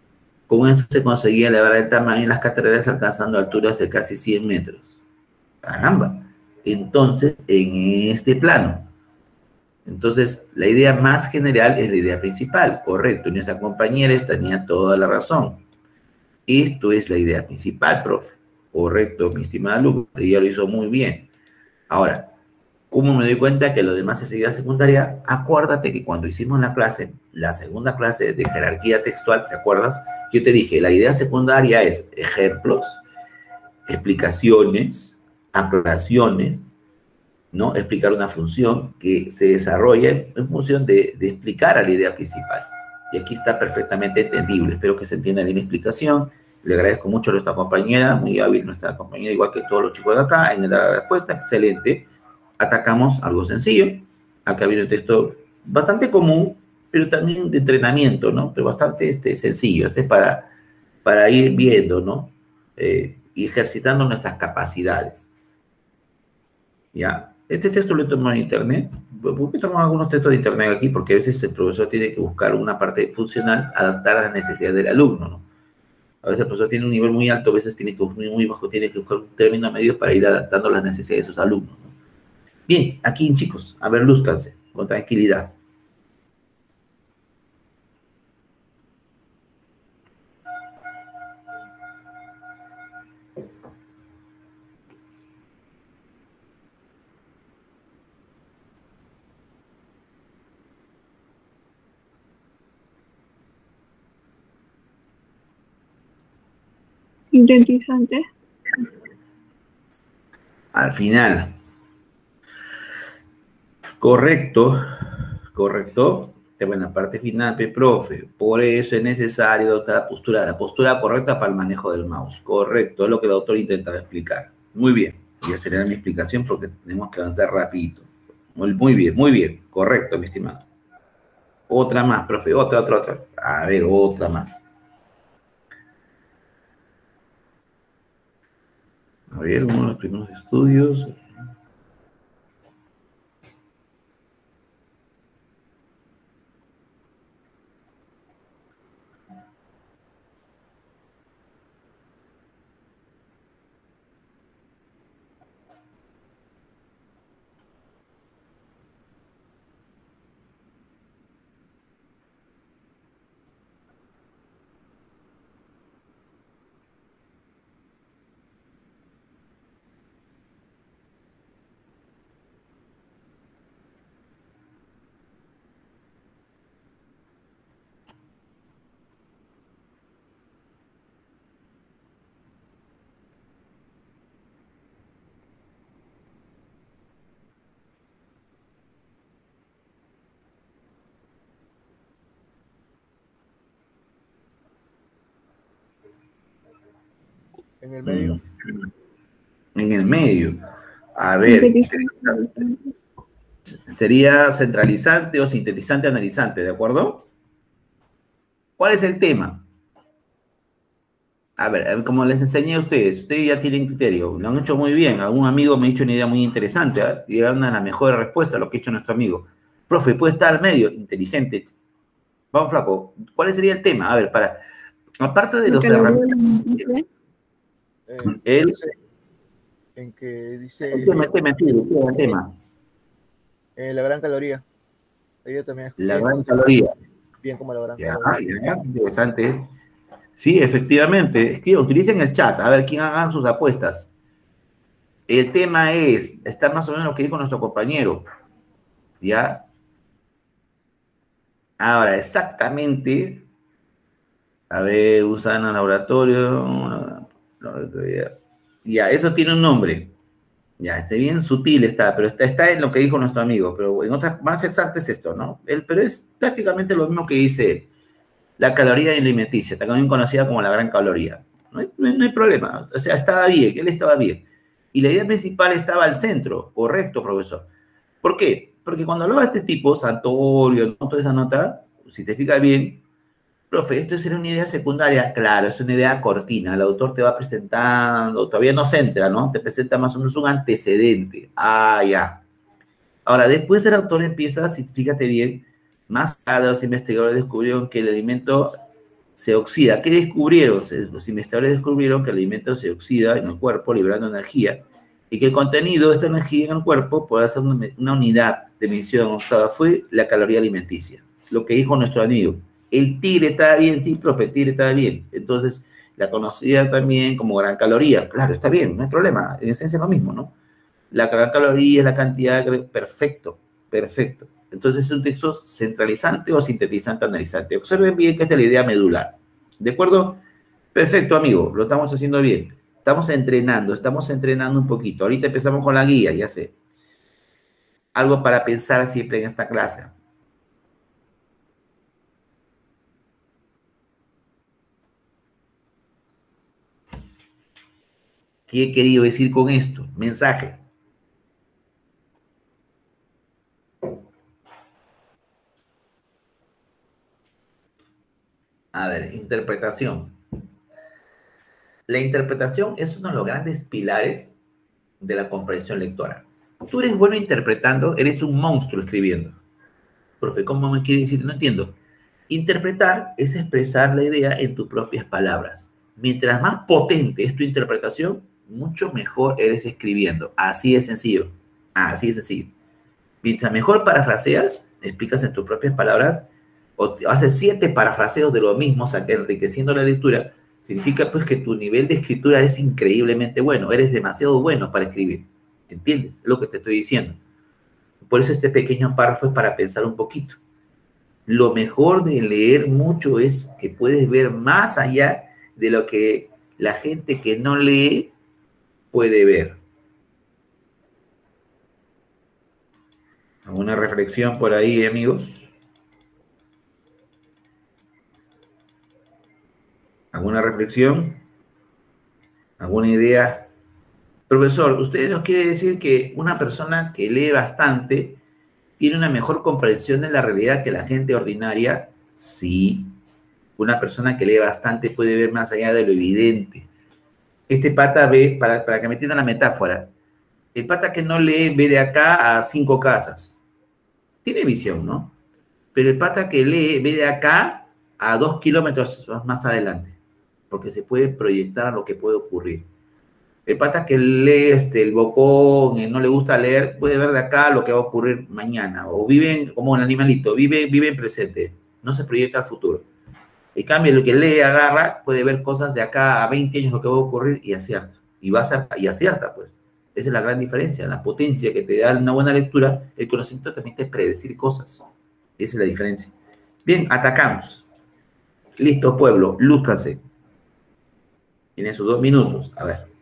Con esto se conseguía elevar el tamaño de las catedrales alcanzando alturas de casi cien metros. Caramba. Entonces, en este plano. Entonces, la idea más general es la idea principal. Correcto. Y nuestra compañera tenía toda la razón. Esto es la idea principal, profe. Correcto, mi estimada alumna. Ella lo hizo muy bien. Ahora, ¿cómo me doy cuenta que lo demás es idea secundaria? Acuérdate que cuando hicimos la clase, la segunda clase de jerarquía textual, ¿te acuerdas? Yo te dije, la idea secundaria es ejemplos, explicaciones, aclaraciones, ¿no? Explicar una función que se desarrolla en función de, de explicar a la idea principal. Y aquí está perfectamente entendible. Espero que se entienda bien la explicación. Le agradezco mucho a nuestra compañera, muy hábil nuestra compañera, igual que todos los chicos de acá, en dar la respuesta. Excelente. Atacamos algo sencillo. Acá viene un texto bastante común, pero también de entrenamiento, ¿no? Pero bastante este, sencillo. Este es para, para ir viendo, ¿no? Eh, y ejercitando nuestras capacidades. ¿Ya? Este texto lo he tomado en internet. ¿Por qué tomamos algunos textos de internet aquí? Porque a veces el profesor tiene que buscar una parte funcional, adaptar a las necesidades del alumno, ¿no? A veces el profesor tiene un nivel muy alto, a veces tiene que buscar muy bajo, tiene que buscar un término medio para ir adaptando a las necesidades de sus alumnos, ¿no? Bien, aquí, chicos, a ver, lúzcanse, con tranquilidad. Sintetizante. Al final. Correcto, correcto. En la parte final, profe. Por eso es necesario adoptar la postura, la postura correcta para el manejo del mouse. Correcto, es lo que el autor intentaba explicar. Muy bien. Y esa será mi explicación porque tenemos que avanzar rapidito. Muy, muy bien, muy bien. Correcto, mi estimado. Otra más, profe. Otra, otra, otra. A ver, otra más. A ver, uno de los primeros estudios. En el medio. En el medio. A ver, sería centralizante o sintetizante analizante, ¿de acuerdo? ¿Cuál es el tema? A ver, como les enseñé a ustedes, ustedes ya tienen criterio, lo han hecho muy bien. Algún amigo me ha hecho una idea muy interesante, ¿eh? Y era una de las mejores respuestas a lo que ha hecho nuestro amigo. Profe, puede estar al medio, inteligente. Vamos, flaco. ¿Cuál sería el tema? A ver, para, aparte de los herramientas, Eh, él, en que dice el tema, el tema, el tema. Eh, la gran caloría. Ella también es la bien, gran caloría. Bien como la gran ya, caloría. Ya, interesante. Sí, efectivamente. Es que utilicen el chat, a ver quién hagan sus apuestas. El tema es, está más o menos lo que dijo nuestro compañero. ¿Ya? Ahora, exactamente. A ver, usan el laboratorio. Ya, eso tiene un nombre. Ya, está bien sutil está, pero está, está en lo que dijo nuestro amigo, pero en otras, más exacto es esto, ¿no? Él, pero es prácticamente lo mismo que dice él. La caloría alimenticia, también conocida como la gran caloría. No hay, no hay problema, o sea, estaba bien, él estaba bien. Y la idea principal estaba al centro, correcto, profesor. ¿Por qué? Porque cuando hablaba este tipo, Santorio, ¿no? Toda esa nota, si te fijas bien, profe, esto es una idea secundaria, claro, es una idea cortina, el autor te va presentando, todavía no se entra, ¿no? Te presenta más o menos un antecedente. Ah, ya. Ahora, después el autor empieza, si fíjate bien, más tarde los investigadores descubrieron que el alimento se oxida. ¿Qué descubrieron? Los investigadores descubrieron que el alimento se oxida en el cuerpo, liberando energía, y que el contenido de esta energía en el cuerpo puede ser una, una unidad de medición octava. Fue la caloría alimenticia. Lo que dijo nuestro amigo. El tigre estaba bien, sí, profe, el tigre estaba bien. Entonces, la conocida también como gran caloría. Claro, está bien, no hay problema. En esencia es lo mismo, ¿no? La gran caloría es la cantidad de... Perfecto, perfecto. Entonces es un texto centralizante o sintetizante analizante. Observen bien que esta es la idea medular. ¿De acuerdo? Perfecto, amigo. Lo estamos haciendo bien. Estamos entrenando, estamos entrenando un poquito. Ahorita empezamos con la guía, ya sé. Algo para pensar siempre en esta clase. ¿Qué he querido decir con esto? Mensaje. A ver, interpretación. La interpretación es uno de los grandes pilares de la comprensión lectora. Tú eres bueno interpretando, eres un monstruo escribiendo. Profe, ¿cómo me quiere decir? No entiendo. Interpretar es expresar la idea en tus propias palabras. Mientras más potente es tu interpretación, mucho mejor eres escribiendo. Así de sencillo. Así de sencillo. Mientras mejor parafraseas, explicas en tus propias palabras, o haces siete parafraseos de lo mismo, enriqueciendo la lectura, significa pues que tu nivel de escritura es increíblemente bueno. Eres demasiado bueno para escribir. ¿Entiendes? Es lo que te estoy diciendo. Por eso este pequeño párrafo es para pensar un poquito. Lo mejor de leer mucho es que puedes ver más allá de lo que la gente que no lee puede ver. ¿Alguna reflexión por ahí, amigos? ¿Alguna reflexión? ¿Alguna idea? Profesor, ¿usted nos quiere decir que una persona que lee bastante tiene una mejor comprensión de la realidad que la gente ordinaria? Sí. Una persona que lee bastante puede ver más allá de lo evidente. Este pata ve, para, para que me entiendan la metáfora, el pata que no lee ve de acá a cinco casas. Tiene visión, ¿no? Pero el pata que lee ve de acá a dos kilómetros más adelante, porque se puede proyectar a lo que puede ocurrir. El pata que lee este, el bocón, y no le gusta leer, puede ver de acá lo que va a ocurrir mañana. O vive como un animalito, vive, vive en presente, no se proyecta al futuro. En cambio, el que lee, agarra, puede ver cosas de acá a veinte años lo que va a ocurrir y acierta. Y va a ser, y acierta, pues. Esa es la gran diferencia, la potencia que te da una buena lectura. El conocimiento también te predecir cosas. Esa es la diferencia. Bien, atacamos. Listo, pueblo, lúzcanse. Tienen sus dos minutos. A ver.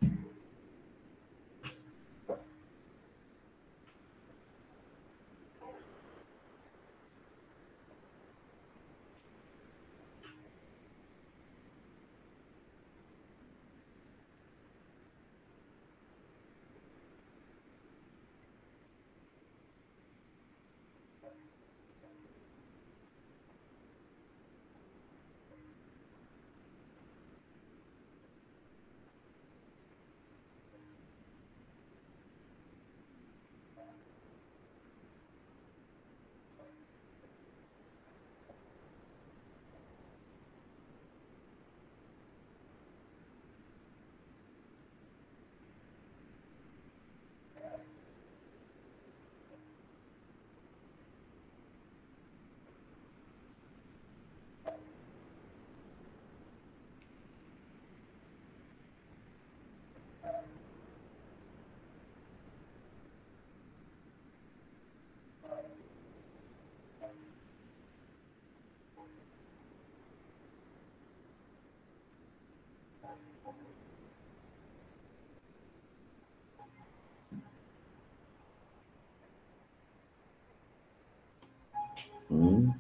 Mm.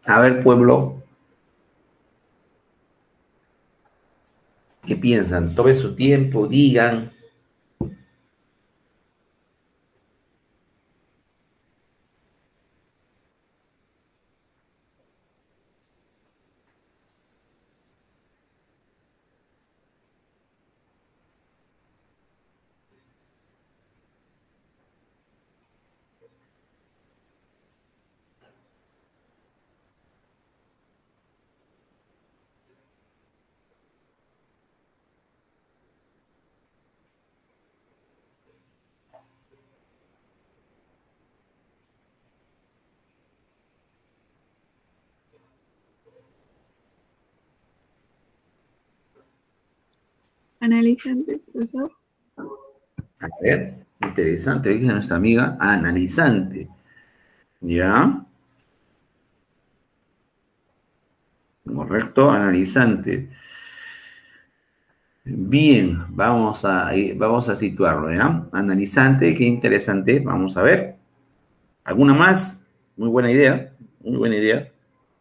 A ver, pueblo, ¿qué piensan? Tomen su tiempo, digan. Analizante, profesor. A ver, interesante, dice nuestra amiga, analizante. ¿Ya? Correcto, analizante. Bien, vamos a, eh, vamos a situarlo, ¿ya? Analizante, qué interesante, vamos a ver. ¿Alguna más? Muy buena idea, muy buena idea.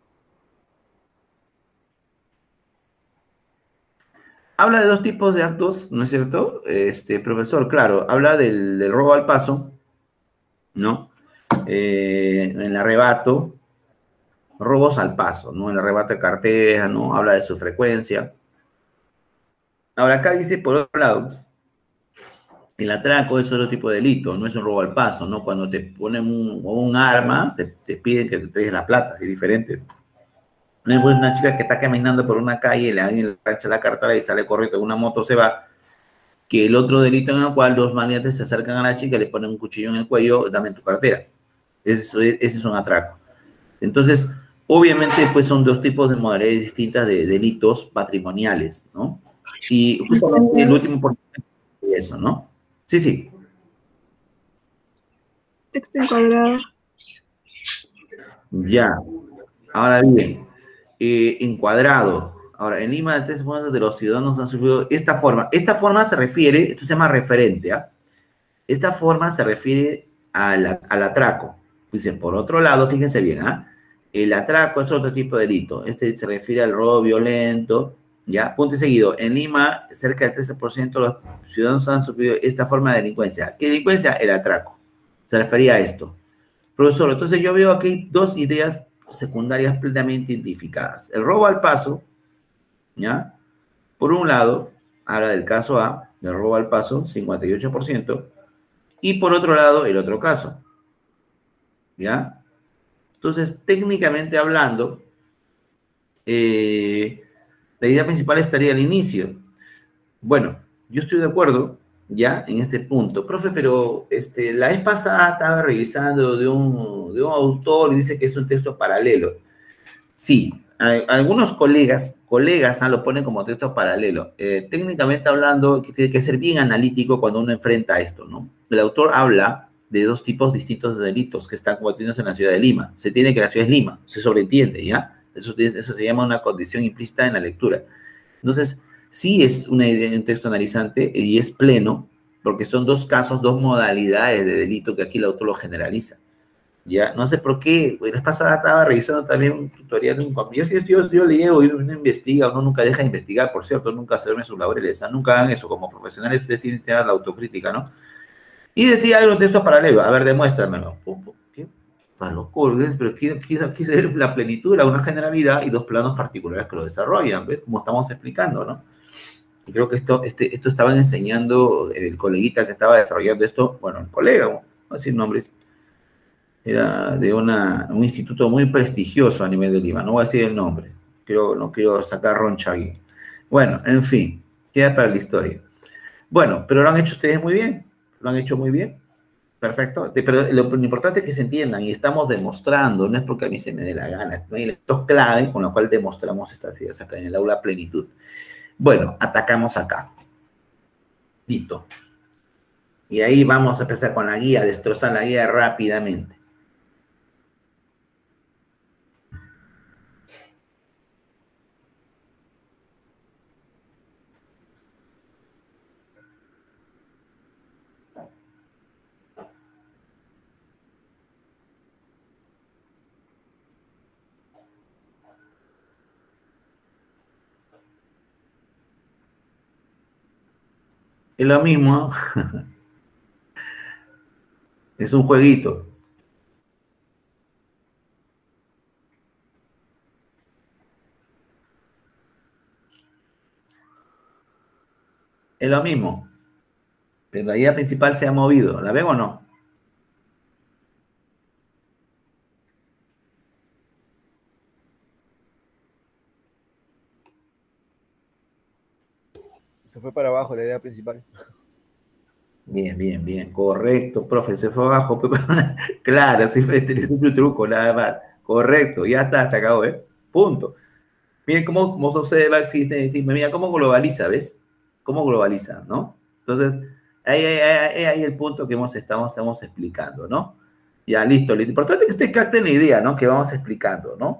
Habla de dos tipos de actos, ¿no es cierto? Este, profesor, claro, habla del, del robo al paso, ¿no? Eh, en el arrebato, robos al paso, ¿no? El arrebato de cartera, ¿no? Habla de su frecuencia. Ahora acá dice, por otro lado, el atraco es otro tipo de delito, no es un robo al paso, ¿no? Cuando te ponen un, un arma, te, te piden que te traigas la plata, es diferente. No es una chica que está caminando por una calle, le alguien le rancha la cartera y sale corriendo, una moto se va, que el otro delito en el cual dos maleantes se acercan a la chica, le ponen un cuchillo en el cuello, dame tu cartera. Eso es, ese es un atraco. Entonces, obviamente, pues son dos tipos de modalidades distintas de delitos patrimoniales, ¿no? Y justamente el último por eso, ¿no? Sí, sí. Texto encuadrado. Ya. Ahora bien, eh, encuadrado. Ahora, en Lima, tres puntos de los ciudadanos han sufrido esta forma. Esta forma se refiere, esto se llama referente, ¿ah? Esta forma se refiere al, al atraco. Dice, por otro lado, fíjense bien, ¿ah? El atraco es otro tipo de delito. Este se refiere al robo violento, ¿ya? Punto y seguido. En Lima, cerca del trece por ciento de los ciudadanos han sufrido esta forma de delincuencia. ¿Qué delincuencia? El atraco. Se refería a esto. Profesor, entonces yo veo aquí dos ideas secundarias plenamente identificadas. El robo al paso, ¿ya? Por un lado, habla del caso A, del robo al paso, cincuenta y ocho por ciento, y por otro lado, el otro caso, ¿ya? Entonces, técnicamente hablando, eh, la idea principal estaría al inicio. Bueno, yo estoy de acuerdo ya en este punto. Profe, pero este, la vez pasada estaba revisando de un, de un autor y dice que es un texto paralelo. Sí, a- algunos colegas, colegas ah, lo ponen como texto paralelo. Eh, técnicamente hablando, que tiene que ser bien analítico cuando uno enfrenta esto, ¿no? El autor habla de dos tipos distintos de delitos que están cometidos en la ciudad de Lima. Se tiene que la ciudad es Lima, se sobreentiende, ¿ya? Eso, es- eso se llama una condición implícita en la lectura. Entonces, sí es una idea- un texto analizante y es pleno, porque son dos casos, dos modalidades de delito que aquí el autor lo generaliza. Ya, no sé por qué, la vez pasada estaba revisando también un tutorial de un compañero. Yo, yo, yo leo y uno investiga, uno nunca deja de investigar, por cierto, nunca hacerme sus laureles, ¿ah? Nunca hagan eso, como profesionales ustedes tienen que tener la autocrítica, ¿no? Y decía, hay un texto paralelo, a ver, demuéstramelo. Pum, pum, ¿qué? Para los colgues, pero aquí, aquí, aquí se ve la plenitud, una generalidad y dos planos particulares que lo desarrollan, ¿ves? Como estamos explicando, ¿no? Y creo que esto, este, esto estaban enseñando el coleguita que estaba desarrollando esto, bueno, el colega, no voy a decir nombres, era de una, un instituto muy prestigioso a nivel de Lima, no voy a decir el nombre, quiero, no quiero sacar roncha aquí. Bueno, en fin, queda para la historia. Bueno, pero lo han hecho ustedes muy bien, lo han hecho muy bien, perfecto, pero lo, lo importante es que se entiendan y estamos demostrando, no es porque a mí se me dé la gana, hay elementos clave con los cuales demostramos estas ideas acá en el aula plenitud. Bueno, atacamos acá, listo. Y ahí vamos a empezar con la guía, destrozar la guía rápidamente. Es lo mismo. Es un jueguito. Es lo mismo. Pero la idea principal se ha movido. ¿La ven o no? Se fue para abajo la idea principal. Bien, bien, bien. Correcto, profe. Se fue abajo. Claro, sí, este es un truco, nada más. Correcto, ya está, se acabó, ¿eh? Punto. Miren cómo, cómo sucede el sistema. Mira cómo globaliza, ¿ves? Cómo globaliza, ¿no? Entonces, ahí hay, ahí el punto que hemos, estamos, estamos explicando, ¿no? Ya, listo. Lo importante es que ustedes capten la idea, ¿no? Que vamos explicando, ¿no?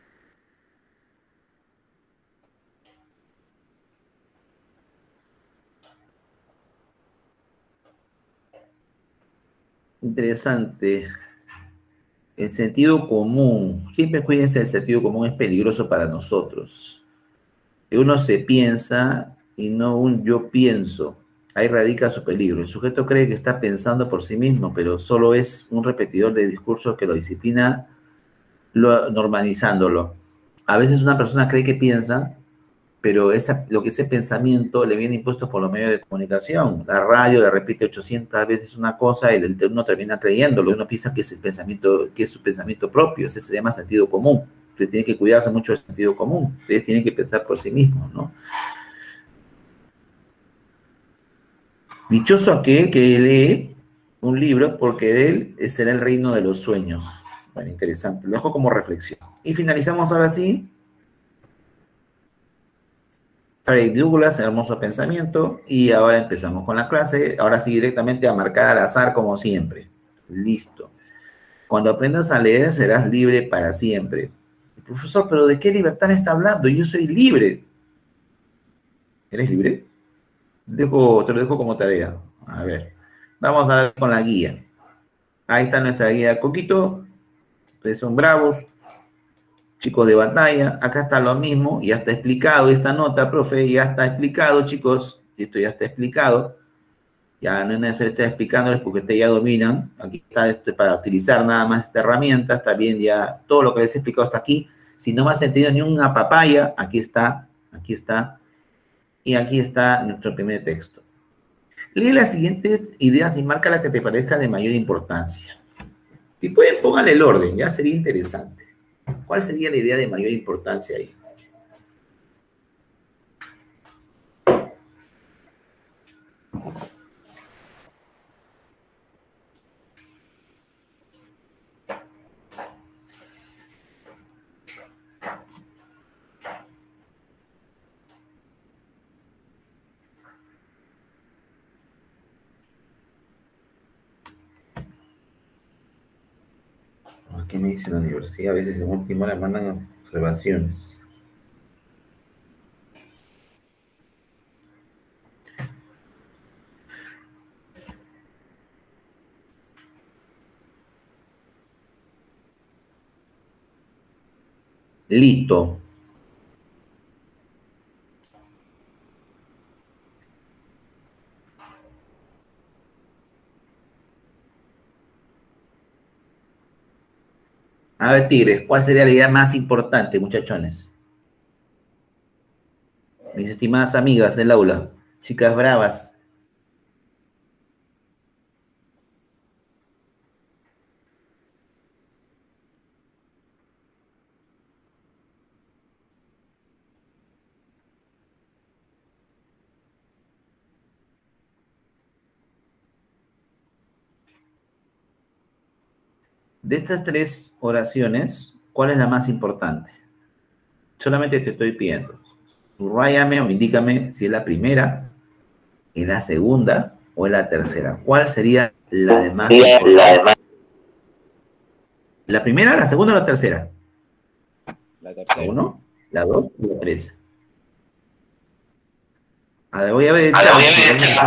Interesante. El sentido común. Siempre cuídense, el sentido común es peligroso para nosotros. Uno se piensa y no un yo pienso. Ahí radica su peligro. El sujeto cree que está pensando por sí mismo, pero solo es un repetidor de discursos que lo disciplina, lo, normalizándolo. A veces una persona cree que piensa, pero esa, lo que ese pensamiento le viene impuesto por los medios de comunicación. La radio le repite ochocientas veces una cosa y el, uno termina creyéndolo. Uno piensa que es, el pensamiento, que es su pensamiento propio. Ese se llama sentido común. Ustedes tienen que cuidarse mucho del sentido común. Ustedes tienen que pensar por sí mismos, ¿no? Dichoso aquel que lee un libro, porque de él será el reino de los sueños. Bueno, interesante. Lo dejo como reflexión. Y finalizamos ahora sí. Frederick Douglass, hermoso pensamiento. Y ahora empezamos con la clase. Ahora sí, directamente a marcar al azar, como siempre. Listo. Cuando aprendas a leer, serás libre para siempre. Profesor, ¿pero de qué libertad me está hablando? Yo soy libre. ¿Eres libre? Dejo, te lo dejo como tarea. A ver. Vamos a ver con la guía. Ahí está nuestra guía Coquito. Ustedes son bravos, chicos de batalla. Acá está lo mismo, ya está explicado esta nota, profe, ya está explicado, chicos. Esto ya está explicado. Ya no es necesario estar explicándoles porque ustedes ya dominan. Aquí está esto para utilizar nada más esta herramienta. Está bien ya todo lo que les he explicado hasta aquí. Si no me has entendido ni una papaya, aquí está, aquí está. Y aquí está nuestro primer texto. Lee las siguientes ideas y marca la que te parezca de mayor importancia. Si pueden, pónganle el orden, ya sería interesante. ¿Cuál sería la idea de mayor importancia ahí? ¿Qué me dice la universidad? A veces en última hora mandan observaciones. Listo. A ver, Tigres, ¿cuál sería la idea más importante, muchachones? Mis estimadas amigas del aula, chicas bravas. De estas tres oraciones, ¿cuál es la más importante? Solamente te estoy pidiendo. Subrayame o indícame si es la primera, es la segunda o es la tercera. ¿Cuál sería la de más importante? ¿La primera, la segunda o la tercera? La tercera. ¿La uno, la dos y la tres? A ver, voy a ver el chat.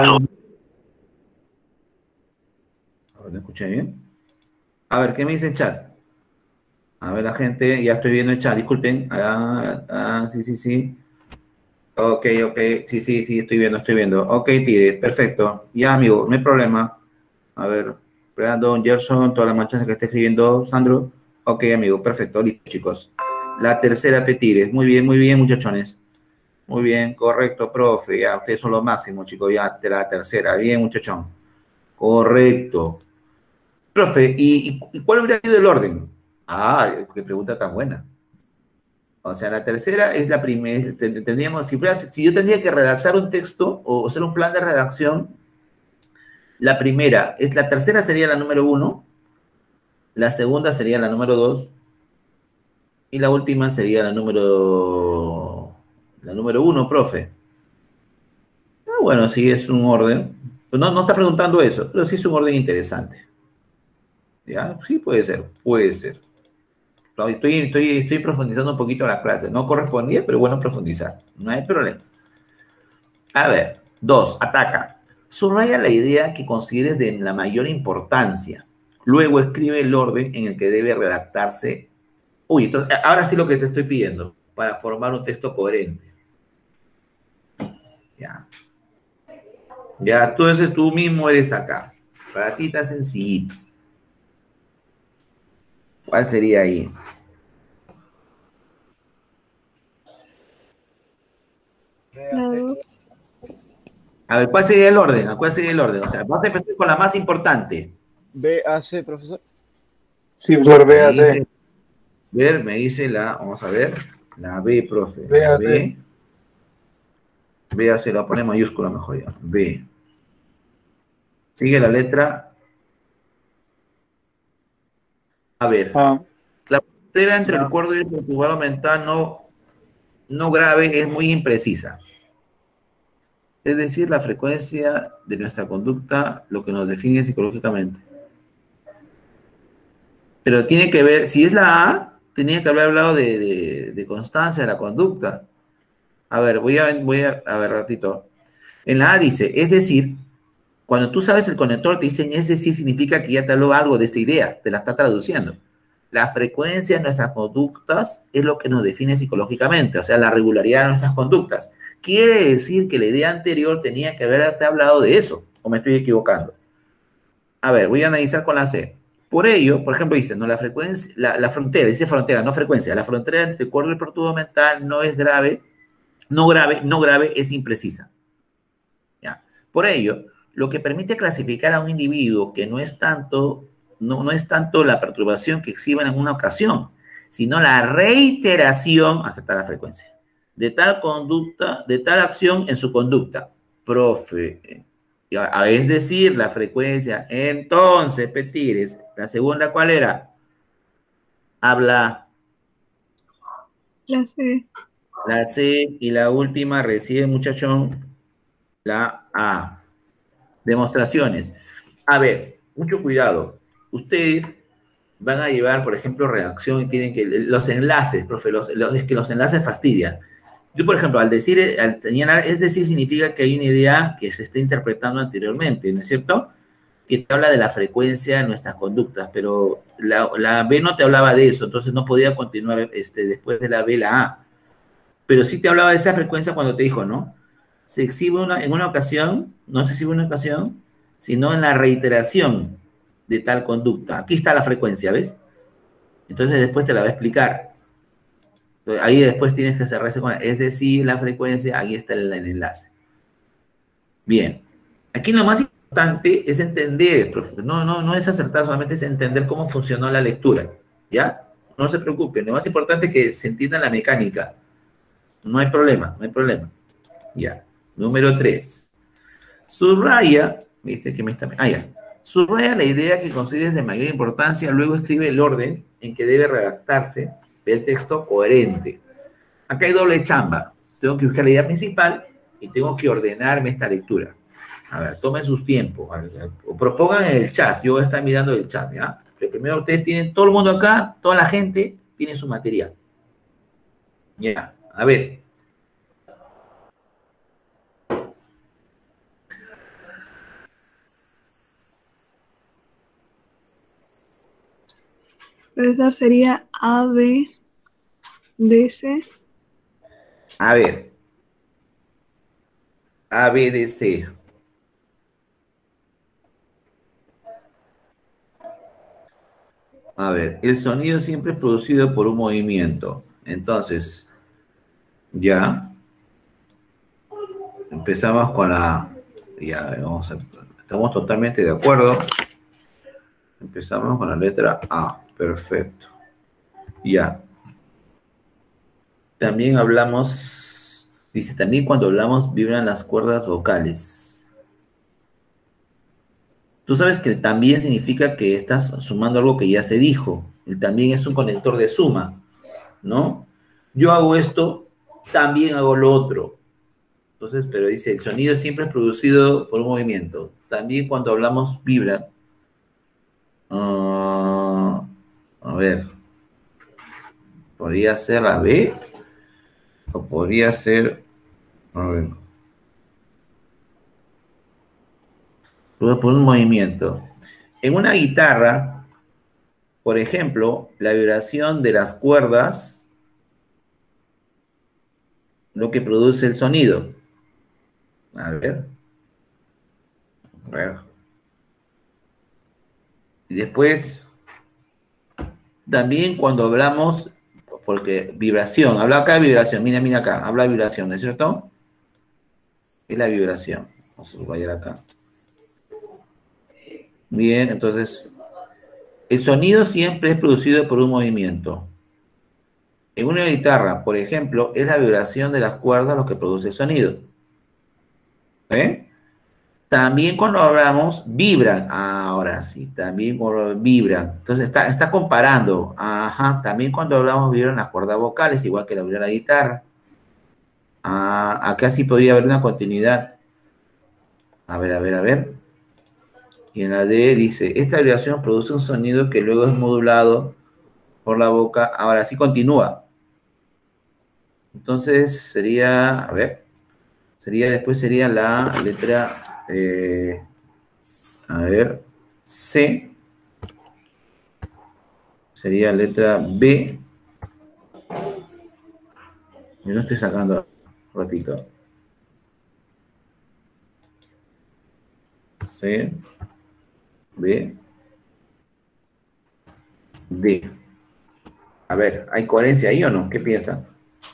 A ver, ¿me escuché bien? A ver, ¿qué me dice el chat? A ver, la gente, ya estoy viendo el chat, disculpen. Ah, ah, sí, sí, sí. Ok, ok, sí, sí, sí, estoy viendo, estoy viendo. Ok, Tire, perfecto. Ya, amigo, no hay problema. A ver, Brandon, Gerson, todas las manchas que está escribiendo Sandro. Ok, amigo, perfecto, listo, chicos. La tercera, Petires. Muy bien, muy bien, muchachones. Muy bien, correcto, profe. Ya, ustedes son los máximos, chicos, ya de la tercera. Bien, muchachón. Correcto. Profe, ¿y, y, y cuál hubiera sido el orden? Ah, qué pregunta tan buena. O sea, la tercera es la primera. Tendríamos, si, fuera, si yo tendría que redactar un texto o hacer un plan de redacción, la primera, es, la tercera sería la número uno, la segunda sería la número dos, y la última sería la número, la número uno, profe. Ah, bueno, sí es un orden. Pues no, no está preguntando eso, pero sí es un orden interesante. ¿Ya? Sí puede ser, puede ser. Estoy, estoy, estoy profundizando un poquito la clase. No correspondía, pero bueno, profundizar. No hay problema. A ver, dos, ataca. Subraya la idea que consideres de la mayor importancia. Luego escribe el orden en el que debe redactarse. Uy, entonces, ahora sí lo que te estoy pidiendo para formar un texto coherente. Ya. Ya, tú, ese, tú mismo eres acá. Para ti está sencillito. ¿Cuál sería ahí? La dos. A ver, ¿cuál sería el orden? ¿Cuál sería el orden? O sea, vamos a empezar con la más importante. B A C, profesor. Sí, profesor, Me véase. dice, ver, me dice la, vamos a ver, la B, profe. La Véase. B. B, se la pone mayúscula mejor ya. B. Sigue la letra. A ver. Ah, La frontera entre ya. el cuerdo y el perturbado mental no, no grave es muy imprecisa. Es decir, la frecuencia de nuestra conducta, lo que nos define psicológicamente. Pero tiene que ver, si es la A, tenía que haber hablado de, de, de constancia de la conducta. A ver, voy a, voy a, a ver, ratito. En la A dice, es decir, cuando tú sabes el conector, te dicen, es decir, significa que ya te habló algo de esta idea, te la está traduciendo. La frecuencia de nuestras conductas es lo que nos define psicológicamente, o sea, la regularidad de nuestras conductas. Quiere decir que la idea anterior tenía que haberte hablado de eso, o me estoy equivocando. A ver, voy a analizar con la C. Por ello, por ejemplo, dice, no, la frecuencia, la, la frontera, dice frontera, no frecuencia, la frontera entre el cuerpo y el perturbo mental no es grave, no grave, no grave, es imprecisa. ¿Ya? Por ello, lo que permite clasificar a un individuo que no es tanto, no, no es tanto la perturbación que exhiben en una ocasión, sino la reiteración, acá está la frecuencia, de tal conducta, de tal acción en su conducta. Profe, es decir, la frecuencia. Entonces, Petires, la segunda, ¿cuál era? Habla. La C. La C y la última recibe, muchachón, la A. Demostraciones. A ver, mucho cuidado. Ustedes van a llevar, por ejemplo, redacción y tienen que... Los enlaces, profe, los, los, es que los enlaces fastidian. Yo, por ejemplo, al decir, al señalar, es decir, significa que hay una idea que se está interpretando anteriormente, ¿no es cierto? Que te habla de la frecuencia de nuestras conductas, pero la, la B no te hablaba de eso, entonces no podía continuar este, después de la B la A. Pero sí te hablaba de esa frecuencia cuando te dijo, ¿no? Se exhibe una, en una ocasión, no se exhibe en una ocasión, sino en la reiteración de tal conducta. Aquí está la frecuencia, ¿ves? Entonces después te la va a explicar. Ahí después tienes que cerrarse con la, es decir, la frecuencia, aquí está el, el enlace. Bien. Aquí lo más importante es entender, no, no, no es acertar, solamente es entender cómo funcionó la lectura, ¿ya? No se preocupen, lo más importante es que se entienda la mecánica. No hay problema, no hay problema. Ya. Número tres. Subraya, dice que me está... Ah, ya. Subraya la idea que consideres de mayor importancia, luego escribe el orden en que debe redactarse el texto coherente. Acá hay doble chamba. Tengo que buscar la idea principal y tengo que ordenarme esta lectura. A ver, tomen sus tiempos. O propongan en el chat. Yo voy a estar mirando el chat, ¿ya? Pero primero ustedes tienen, todo el mundo acá, toda la gente tiene su material. Ya, a ver. Profesor, sería A, B, D, C. A ver. A, B, D, C. A ver, el sonido siempre es producido por un movimiento. Entonces, ya empezamos con la... Ya, vamos a... Estamos totalmente de acuerdo. Empezamos con la letra A. Perfecto. Ya. También hablamos... Dice, también cuando hablamos vibran las cuerdas vocales. Tú sabes que el también significa que estás sumando algo que ya se dijo. El también es un conector de suma, ¿no? Yo hago esto, también hago lo otro. Entonces, pero dice, el sonido siempre es producido por un movimiento. También cuando hablamos vibra. Uh, a ver. Podría ser la B. O podría ser... A ver. Por un movimiento. En una guitarra, por ejemplo, la vibración de las cuerdas, lo que produce el sonido. A ver. A ver. Y después, también cuando hablamos, porque vibración, habla acá de vibración, mira, mira acá, habla de vibración, ¿no es cierto? Es la vibración. Vamos a subrayar acá. Bien, entonces, el sonido siempre es producido por un movimiento. En una guitarra, por ejemplo, es la vibración de las cuerdas lo que produce el sonido. ¿Eh? También cuando hablamos, vibran. Ahora sí, también cuando vibran. Entonces está, está comparando. Ajá, también cuando hablamos vibran las cuerdas vocales, igual que la vibra de la guitarra. Ah, acá sí podría haber una continuidad. A ver, a ver, a ver. Y en la D dice, esta vibración produce un sonido que luego es modulado por la boca. Ahora sí continúa. Entonces sería, a ver, sería, después sería la letra, eh, a ver, C. Sería letra B. Yo no estoy sacando, repito. C, B, D. A ver, ¿hay coherencia ahí o no? ¿Qué piensan?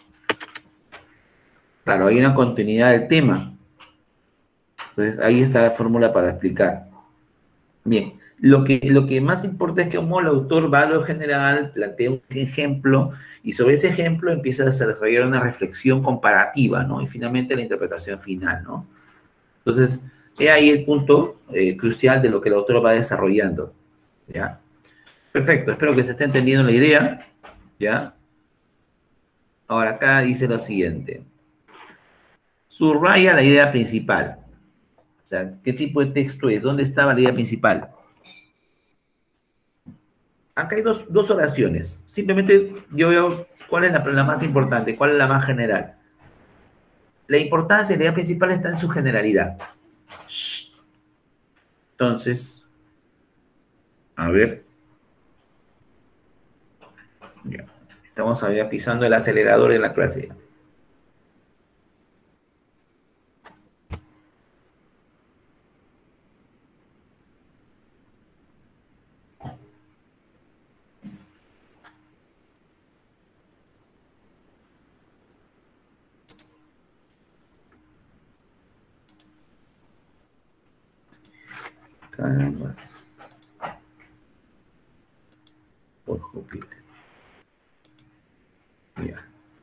Claro, hay una continuidad del tema. Entonces, ahí está la fórmula para explicar. Bien, lo que, lo que más importa es que como el autor va a lo general, plantea un ejemplo, y sobre ese ejemplo empieza a desarrollar una reflexión comparativa, ¿no? Y finalmente la interpretación final, ¿no? Entonces, he ahí el punto eh, crucial de lo que el autor va desarrollando, ¿ya? Perfecto, espero que se esté entendiendo la idea, ¿ya? Ahora acá dice lo siguiente. Subraya la idea principal. O sea, ¿qué tipo de texto es? ¿Dónde estaba la idea principal? Acá hay dos, dos oraciones. Simplemente yo veo cuál es la, la más importante, cuál es la más general. La importancia de la idea principal está en su generalidad. Entonces, a ver. Ya. Estamos ahora pisando el acelerador en la clase. Caramba. Por Júpiter. Ya.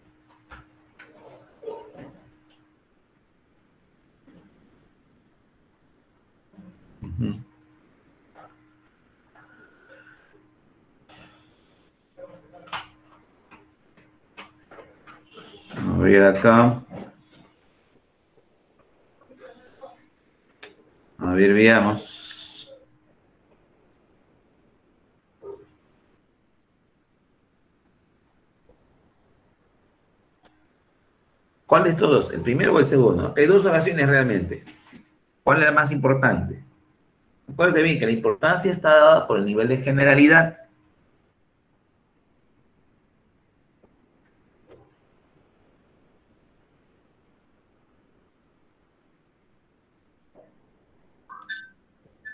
Uh-huh. A ver acá. A ver, veamos. ¿Cuál de estos dos? ¿El primero o el segundo? Hay dos oraciones realmente. ¿Cuál es la más importante? Recuerde bien que la importancia está dada por el nivel de generalidad.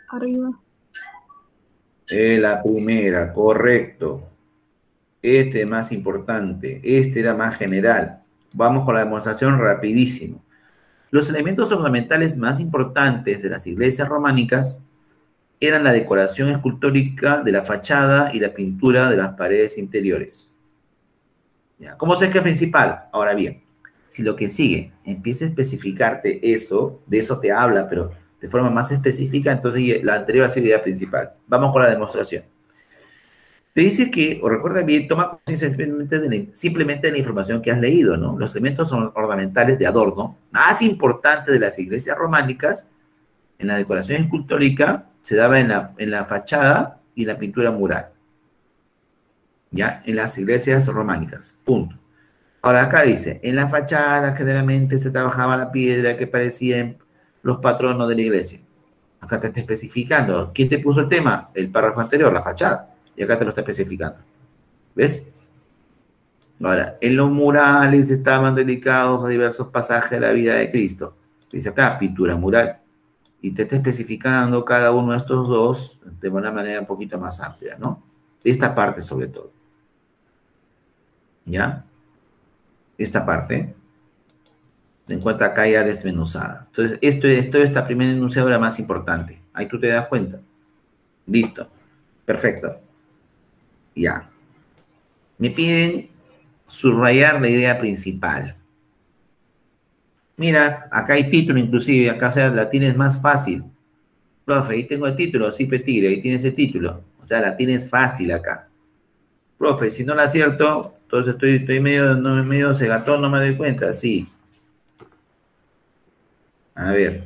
arriba. Eh, la primera, correcto. Este es más importante. Este era más general. Vamos con la demostración rapidísimo. Los elementos ornamentales más importantes de las iglesias románicas eran la decoración escultórica de la fachada y la pintura de las paredes interiores. ¿Ya? ¿Cómo sé que es principal? Ahora bien, si lo que sigue empieza a especificarte eso, de eso te habla, pero de forma más específica, entonces la anterior ha sido idea principal. Vamos con la demostración. Te dice que, o recuerda bien, toma conciencia simplemente de, la, simplemente de la información que has leído, ¿no? Los elementos ornamentales de adorno más importantes de las iglesias románicas en la decoración escultórica se daba en la, en la fachada y la pintura mural. ¿Ya? En las iglesias románicas. Punto. Ahora acá dice, en la fachada generalmente se trabajaba la piedra que parecían los patronos de la iglesia. Acá te está especificando. ¿Quién te puso el tema? El párrafo anterior, la fachada. Y acá te lo está especificando. ¿Ves? Ahora, en los murales estaban dedicados a diversos pasajes de la vida de Cristo. Dice acá, pintura mural. Y te está especificando cada uno de estos dos de una manera un poquito más amplia, ¿no? Esta parte sobre todo. ¿Ya? Esta parte se encuentra acá ya desmenuzada. Entonces, esto, esto esta primera enunciadora más importante. Ahí tú te das cuenta. Listo. Perfecto. Ya. Me piden subrayar la idea principal. Mira, acá hay título inclusive, acá o sea, la tienes más fácil. Profe, ahí tengo el título, sí, Petigre, ahí tienes el título. O sea, la tienes fácil acá. Profe, si no la acierto, entonces estoy, estoy medio, no, medio cegatón, no me doy cuenta, sí. A ver.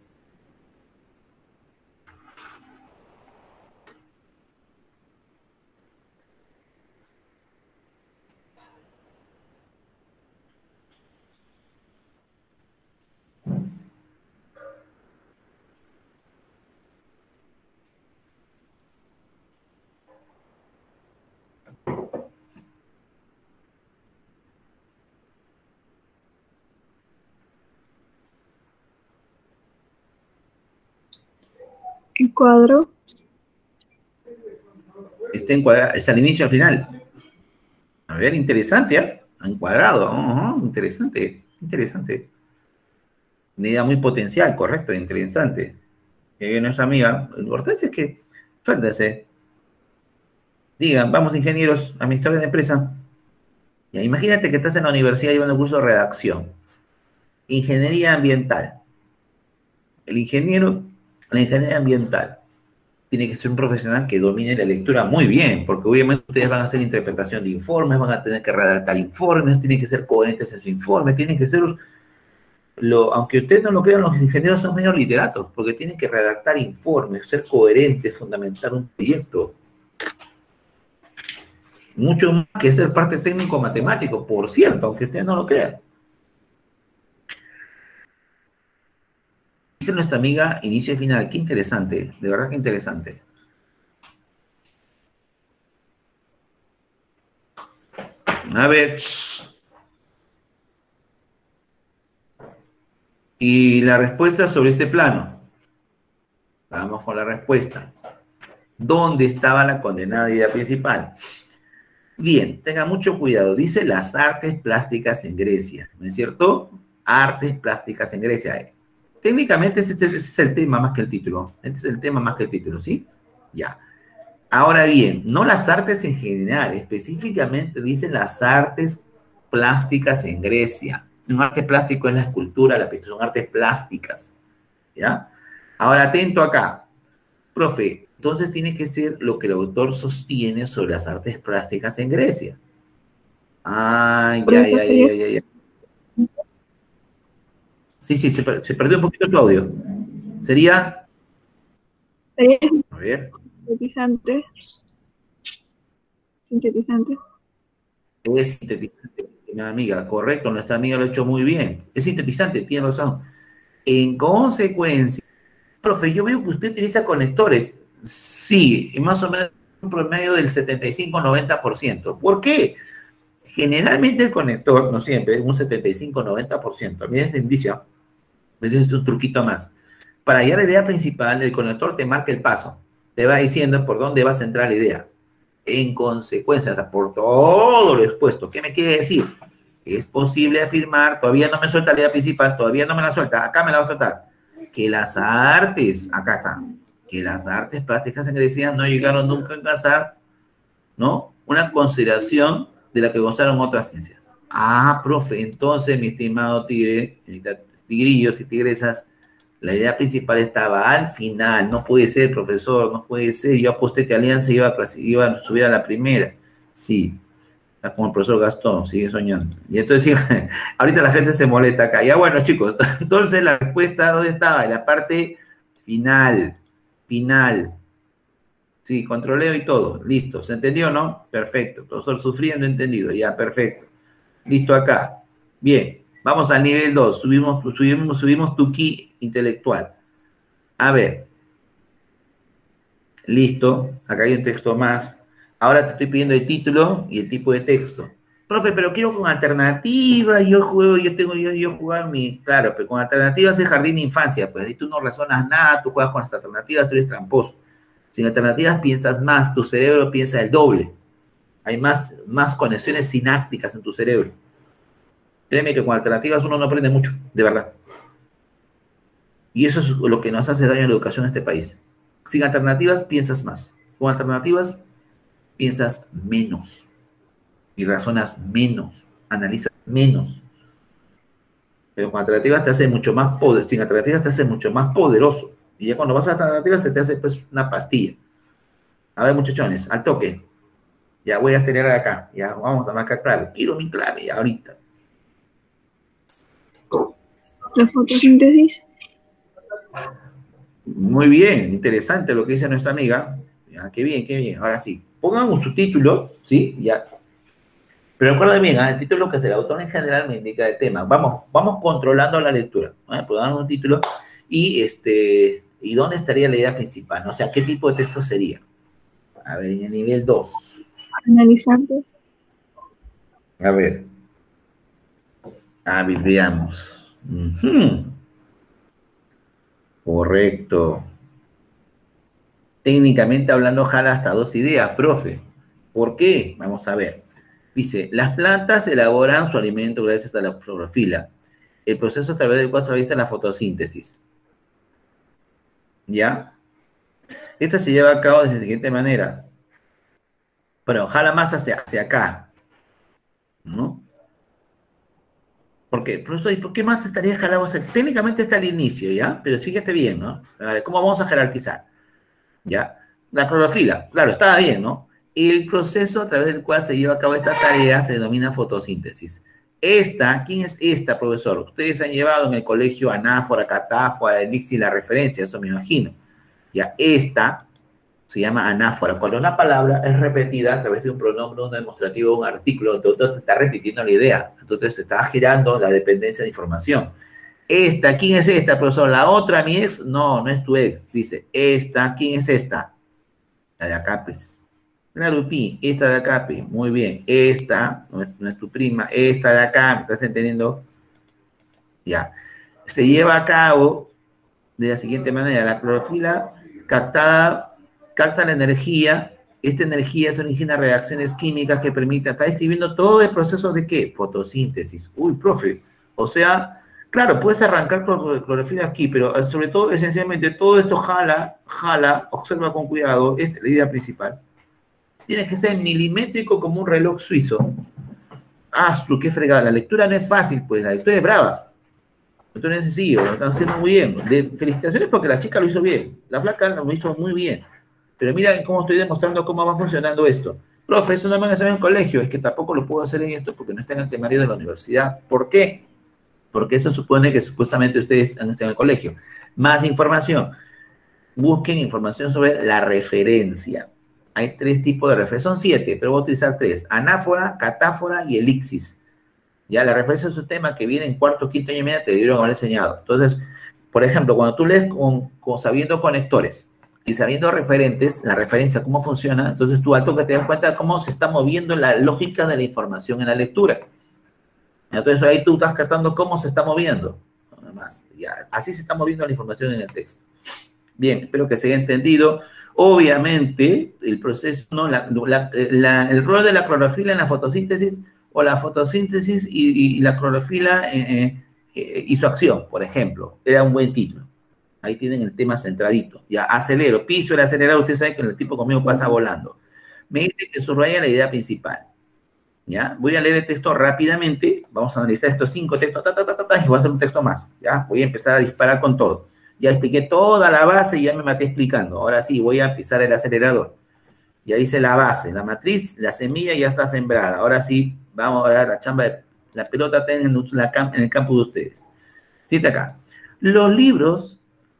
El cuadro. Está encuadrado, es al inicio al final. A ver, interesante, ¿eh? Encuadrado, uh-huh, interesante, interesante. Una idea muy potencial, correcto, interesante. Que viene nuestra amiga. Lo importante es que, suéltense. Digan, vamos ingenieros, administradores de empresa. Ya, imagínate que estás en la universidad llevando un curso de redacción. Ingeniería ambiental. El ingeniero, la ingeniería ambiental, tiene que ser un profesional que domine la lectura muy bien, porque obviamente ustedes van a hacer interpretación de informes, van a tener que redactar informes, tienen que ser coherentes en su informe, tienen que ser, lo, aunque ustedes no lo crean, los ingenieros son medio literatos, porque tienen que redactar informes, ser coherentes, fundamentar un proyecto. Mucho más que ser parte técnico-matemático, por cierto, aunque ustedes no lo crean. Dice nuestra amiga inicio y final. Qué interesante, de verdad que interesante. A ver. Y la respuesta sobre este plano. Vamos con la respuesta. ¿Dónde estaba la condenada idea principal? Bien, tenga mucho cuidado. Dice las artes plásticas en Grecia, ¿no es cierto? Artes plásticas en Grecia. Técnicamente ese, ese es el tema más que el título. Este es el tema más que el título, ¿sí? Ya. Ahora bien, no las artes en general, específicamente dicen las artes plásticas en Grecia. Un arte plástico es la escultura, la pintura, son artes plásticas. ¿Ya? Ahora, atento acá. Profe, entonces tiene que ser lo que el autor sostiene sobre las artes plásticas en Grecia. Ah, ya, ya, ya, ya, ya. Sí, sí, se, per se perdió un poquito tu audio. Sería... Sería A ver. sintetizante. Sintetizante. Es sintetizante, mi amiga. Correcto, nuestra amiga lo ha hecho muy bien. Es sintetizante, tiene razón. En consecuencia, profe, yo veo que usted utiliza conectores. Sí, más o menos un promedio del setenta y cinco a noventa por ciento. ¿Por qué? Generalmente el conector, no siempre, un setenta y cinco a noventa por ciento. A mí es indicio, es un truquito más. Para hallar la idea principal, el conector te marca el paso. Te va diciendo por dónde vas a entrar la idea. En consecuencia, o sea, por todo lo expuesto, ¿qué me quiere decir? Es posible afirmar, todavía no me suelta la idea principal, todavía no me la suelta, acá me la va a soltar, que las artes, acá está, que las artes plásticas en Grecia no llegaron nunca a alcanzar, ¿no?, una consideración de la que gozaron otras ciencias. Ah, profe, entonces, mi estimado tigre, tigrillos y tigresas, la idea principal estaba al final. No puede ser, profesor, no puede ser. Yo aposté que Alianza iba a, iba a subir a la primera. Sí, como el profesor Gastón, sigue soñando. Y entonces, ahorita la gente se molesta acá. Ya bueno, chicos, entonces la respuesta, ¿dónde estaba? En la parte final, final. Sí, controleo y todo. Listo. ¿Se entendió, no? Perfecto. Profesor sufriendo, entendido. Ya, perfecto. Listo acá. Bien. Vamos al nivel dos. Subimos, subimos, subimos tu ki intelectual. A ver. Listo. Acá hay un texto más. Ahora te estoy pidiendo el título y el tipo de texto. Profe, pero quiero con alternativa. Yo juego, yo tengo, yo, yo jugar mi... Claro, pero con alternativas es jardín de infancia. Pues ahí tú no razonas nada, tú juegas con las alternativas, tú eres tramposo. Sin alternativas piensas más, tu cerebro piensa el doble. Hay más, más conexiones sinápticas en tu cerebro. Créeme que con alternativas uno no aprende mucho, de verdad. Y eso es lo que nos hace daño en la educación en este país. Sin alternativas piensas más. Con alternativas piensas menos. Y razonas menos. Analizas menos. Pero con alternativas te hace mucho más poder. Sin alternativas te hace mucho más poderoso. Y ya cuando vas a alternativas se te hace pues una pastilla. A ver, muchachones, al toque. Ya voy a acelerar acá. Ya vamos a marcar clave. Quiero mi clave ahorita. La fotosíntesis. Muy bien, interesante lo que dice nuestra amiga. Ya, qué bien, qué bien. Ahora sí, pongan un subtítulo, ¿sí? Ya. Pero recuerden bien, ¿eh? El título que es el autor en general me indica el tema. Vamos, vamos controlando la lectura. ¿Eh? Pongan un título y este, ¿y dónde estaría la idea principal? ¿No? O sea, ¿qué tipo de texto sería? A ver, en el nivel dos. Analizante. A ver. A ver, veamos. Uh-huh. Correcto. Técnicamente hablando, jala hasta dos ideas, profe. ¿Por qué? Vamos a ver. Dice, las plantas elaboran su alimento gracias a la clorofila, el proceso a través del cual se realiza la fotosíntesis. ¿Ya? Esta se lleva a cabo de la siguiente manera. Pero jala más hacia, hacia acá, ¿no? Porque, profesor, ¿y por qué más estaría jalado? O sea, técnicamente está al inicio, ¿ya? Pero fíjate bien, ¿no? A ver, ¿cómo vamos a jerarquizar? ¿Ya? La clorofila, claro, estaba bien, ¿no? El proceso a través del cual se lleva a cabo esta tarea se denomina fotosíntesis. Esta, ¿quién es esta, profesor? Ustedes han llevado en el colegio anáfora, catáfora, elixir, la referencia, eso me imagino. Ya, esta se llama anáfora. Cuando una palabra es repetida a través de un pronombre, un demostrativo, un artículo, entonces te está repitiendo la idea. Entonces se está girando la dependencia de información. Esta, ¿quién es esta, profesor? ¿La otra, mi ex? No, no es tu ex. Dice, esta, ¿quién es esta? La de acá, pues. La Lupi, esta de acá, pues. Muy bien. Esta, no es, no es tu prima. Esta de acá, ¿me estás entendiendo? Ya. Se lleva a cabo de la siguiente manera. La clorofila captada capta la energía, esta energía se origina reacciones químicas que permiten, está describiendo todo el proceso de ¿qué? Fotosíntesis. Uy, profe, o sea, claro, puedes arrancar clorofila aquí, pero sobre todo, esencialmente, todo esto jala, jala, observa con cuidado, esta es la idea principal. Tiene que ser milimétrico como un reloj suizo. Ah, su, qué fregada, la lectura no es fácil, pues, la lectura es brava. La lectura es sencillo, lo están haciendo muy bien. De, felicitaciones porque la chica lo hizo bien, la flaca lo hizo muy bien. Pero mira cómo estoy demostrando cómo va funcionando esto. Profe, eso no me van a hacer en el colegio. Es que tampoco lo puedo hacer en esto porque no está en el temario de la universidad. ¿Por qué? Porque eso supone que supuestamente ustedes han estado en el colegio. Más información. Busquen información sobre la referencia. Hay tres tipos de referencia. Son siete, pero voy a utilizar tres. Anáfora, catáfora y elixis. Ya, la referencia es un tema que viene en cuarto, quinto año y media, te dieron haber enseñado. Entonces, por ejemplo, cuando tú lees con, con sabiendo conectores, y sabiendo referentes, la referencia, cómo funciona, entonces tú al toque te das cuenta de cómo se está moviendo la lógica de la información en la lectura. Entonces ahí tú estás captando cómo se está moviendo. nada más. Ya, así se está moviendo la información en el texto. Bien, espero que se haya entendido. Obviamente, el proceso, ¿no? La, la, la, el rol de la clorofila en la fotosíntesis, o la fotosíntesis y, y la clorofila eh, eh, y su acción, por ejemplo, era un buen título. Ahí tienen el tema centradito. Ya, acelero, piso el acelerador, usted sabe que el tipo conmigo pasa volando. Me dice que subraya la idea principal. ¿Ya? Voy a leer el texto rápidamente, vamos a analizar estos cinco textos, ta, ta, ta, ta, ta, y voy a hacer un texto más, ¿ya? Voy a empezar a disparar con todo. Ya expliqué toda la base y ya me maté explicando. Ahora sí, voy a pisar el acelerador. Ya hice la base, la matriz, la semilla ya está sembrada. Ahora sí, vamos a ver la chamba, de, la pelota está en el, en el campo de ustedes. Cita acá. Los libros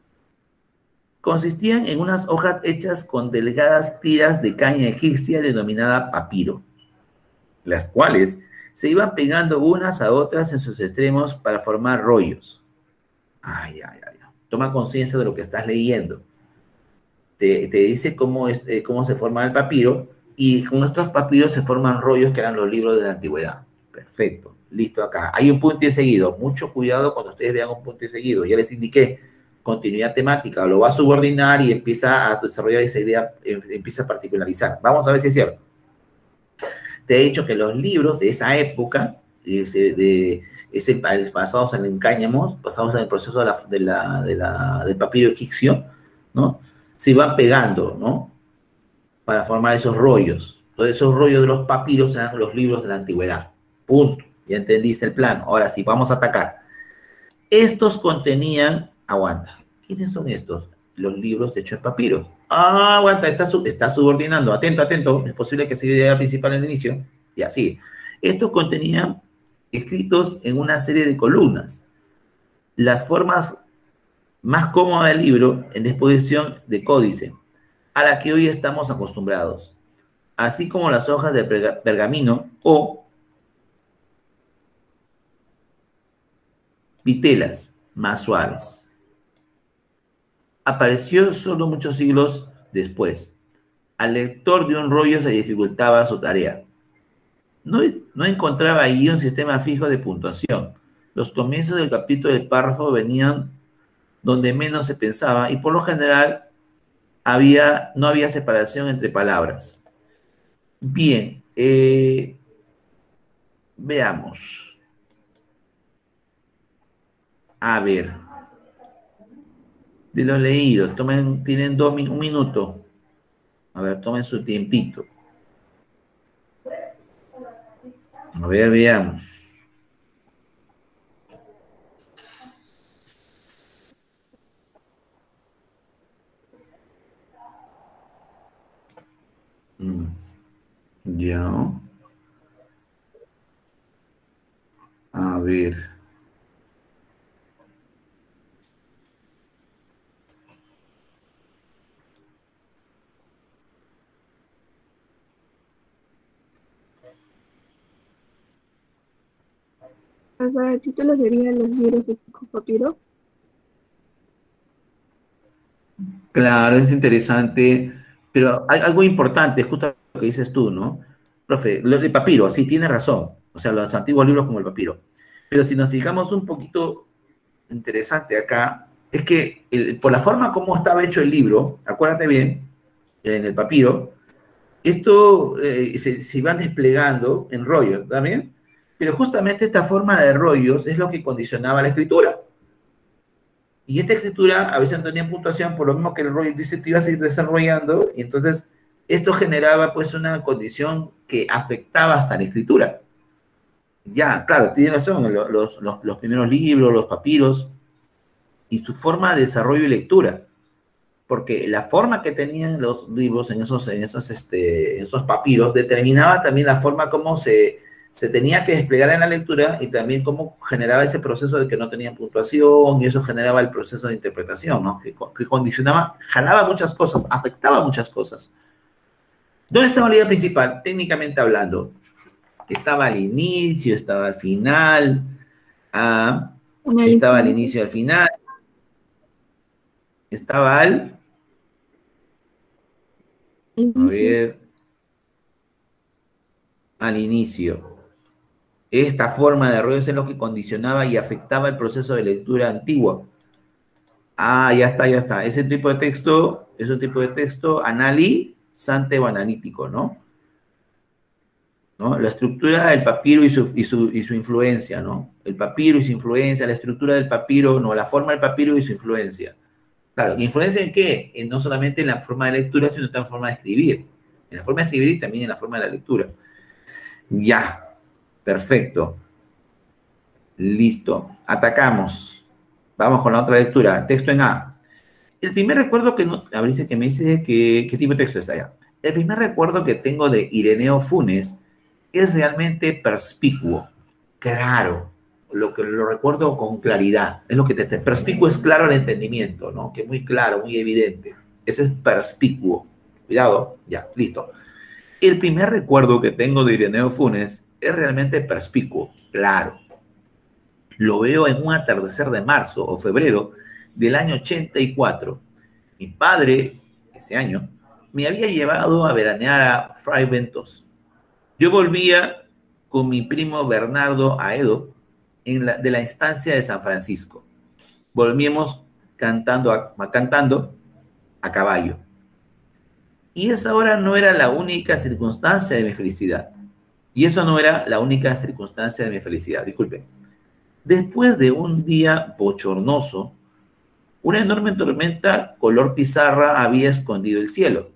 consistían en unas hojas hechas con delgadas tiras de caña egipcia denominada papiro, las cuales se iban pegando unas a otras en sus extremos para formar rollos. Ay, ay, ay. Toma conciencia de lo que estás leyendo. Te, te dice cómo, es, eh, cómo se forma el papiro, y con estos papiros se forman rollos que eran los libros de la antigüedad. Perfecto. Listo acá. Hay un punto y seguido. Mucho cuidado cuando ustedes vean un punto y seguido. Ya les indiqué, continuidad temática. Lo va a subordinar y empieza a desarrollar esa idea, empieza a particularizar. Vamos a ver si es cierto. Te he dicho que los libros de esa época, ese, de, ese, basados en el cáñamo, basados en el proceso de la, de la, de la, del papiro egipcio, ¿no? Se iban pegando, ¿no? Para formar esos rollos. Entonces, esos rollos de los papiros eran los libros de la antigüedad. Punto. Ya entendiste el plan. Ahora sí, vamos a atacar. Estos contenían, aguanta. ¿Quiénes son estos? Los libros hechos en papiro. Ah, aguanta, está, está subordinando. Atento, atento. Es posible que sea idea principal en el inicio. Ya, sigue. Estos contenían escritos en una serie de columnas. Las formas más cómodas del libro en disposición de códice, a la que hoy estamos acostumbrados, así como las hojas de pergamino o vitelas más suaves. Apareció solo muchos siglos después. Al lector de un rollo se dificultaba su tarea. No, no encontraba allí un sistema fijo de puntuación. Los comienzos del capítulo del párrafo venían donde menos se pensaba y por lo general había, no había separación entre palabras. Bien, eh, veamos. A ver. De lo leído, tomen, tienen dos, un minuto. A ver, tomen su tiempito. A ver, veamos. Mm. Ya. A ver. O sea, el título sería Los libros de papiro. Claro, es interesante, pero hay algo importante, justo lo que dices tú, ¿no? Profe, lo de papiro, sí, tiene razón. O sea, los antiguos libros como el papiro. Pero si nos fijamos un poquito interesante acá, es que el, por la forma como estaba hecho el libro, acuérdate bien, en el papiro, esto eh, se, se iban desplegando en rollos, ¿también? Pero justamente esta forma de rollos es lo que condicionaba la escritura. Y esta escritura a veces no tenía puntuación, por lo mismo que el rollo dice que iba a seguir desarrollando, y entonces esto generaba pues una condición que afectaba hasta la escritura. Ya, claro, tiene razón, los, los, los primeros libros, los papiros, y su forma de desarrollo y lectura. Porque la forma que tenían los libros en esos, en esos, este, en esos papiros determinaba también la forma como se, se tenía que desplegar en la lectura y también cómo generaba ese proceso de que no tenían puntuación y eso generaba el proceso de interpretación, ¿no? Que, que condicionaba, jalaba muchas cosas, afectaba muchas cosas. ¿Dónde estaba la idea principal? Técnicamente hablando, estaba al inicio, estaba al final, ah, estaba al inicio, al final, estaba al... A ver, al inicio. Esta forma de rollos es lo que condicionaba y afectaba el proceso de lectura antiguo. Ah, ya está, ya está. Ese tipo de texto, es un tipo de texto analizante o analítico, ¿no? ¿No? La estructura del papiro y su, y, su, y su influencia, ¿no? El papiro y su influencia, la estructura del papiro, no, la forma del papiro y su influencia. Claro, ¿influencia en qué? En no solamente en la forma de lectura, sino en la forma de escribir. En la forma de escribir y también en la forma de la lectura. Ya, perfecto. Listo, atacamos. Vamos con la otra lectura. Texto en A. El primer recuerdo que no, a ver, dice que me dice que, qué tipo de texto es allá. El primer recuerdo que tengo de Ireneo Funes es realmente perspicuo, claro, lo que lo recuerdo con claridad. Es lo que te, te perspicuo es claro el entendimiento, ¿no? Que es muy claro, muy evidente. Eso es perspicuo. Cuidado, ya, listo. El primer recuerdo que tengo de Ireneo Funes es realmente perspicuo, claro. Lo veo en un atardecer de marzo o febrero del año ochenta y cuatro. Mi padre, ese año, me había llevado a veranear a Fray Ventos. Yo volvía con mi primo Bernardo a Edo en la, de la estancia de San Francisco. Volvíamos cantando a, cantando a caballo. Y esa hora no era la única circunstancia de mi felicidad. Y eso no era la única circunstancia de mi felicidad, disculpen. Después de un día bochornoso, una enorme tormenta color pizarra había escondido el cielo.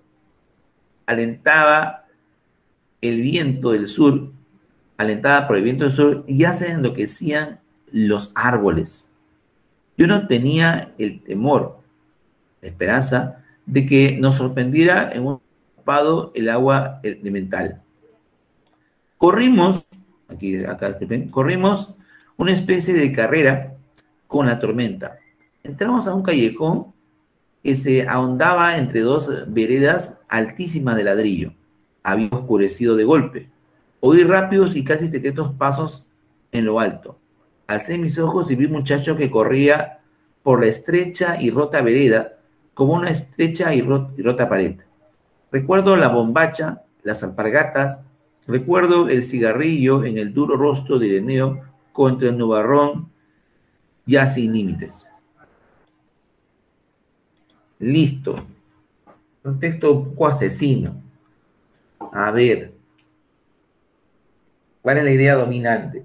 Alentaba el viento del sur, alentada por el viento del sur, y ya se enloquecían los árboles. Yo no tenía el temor, la esperanza de que nos sorprendiera en un ocupado el agua elemental. Corrimos, aquí, acá, corrimos una especie de carrera con la tormenta. Entramos a un callejón que se ahondaba entre dos veredas altísimas de ladrillo. Había oscurecido de golpe. Oí rápidos y casi secretos pasos en lo alto. Alcé mis ojos y vi un muchacho que corría por la estrecha y rota vereda como una estrecha y rota pared. Recuerdo la bombacha, las alpargatas, recuerdo el cigarrillo en el duro rostro de Ireneo contra el nubarrón ya sin límites. Listo. Un texto un poco asesino. A ver. ¿Cuál es la idea dominante?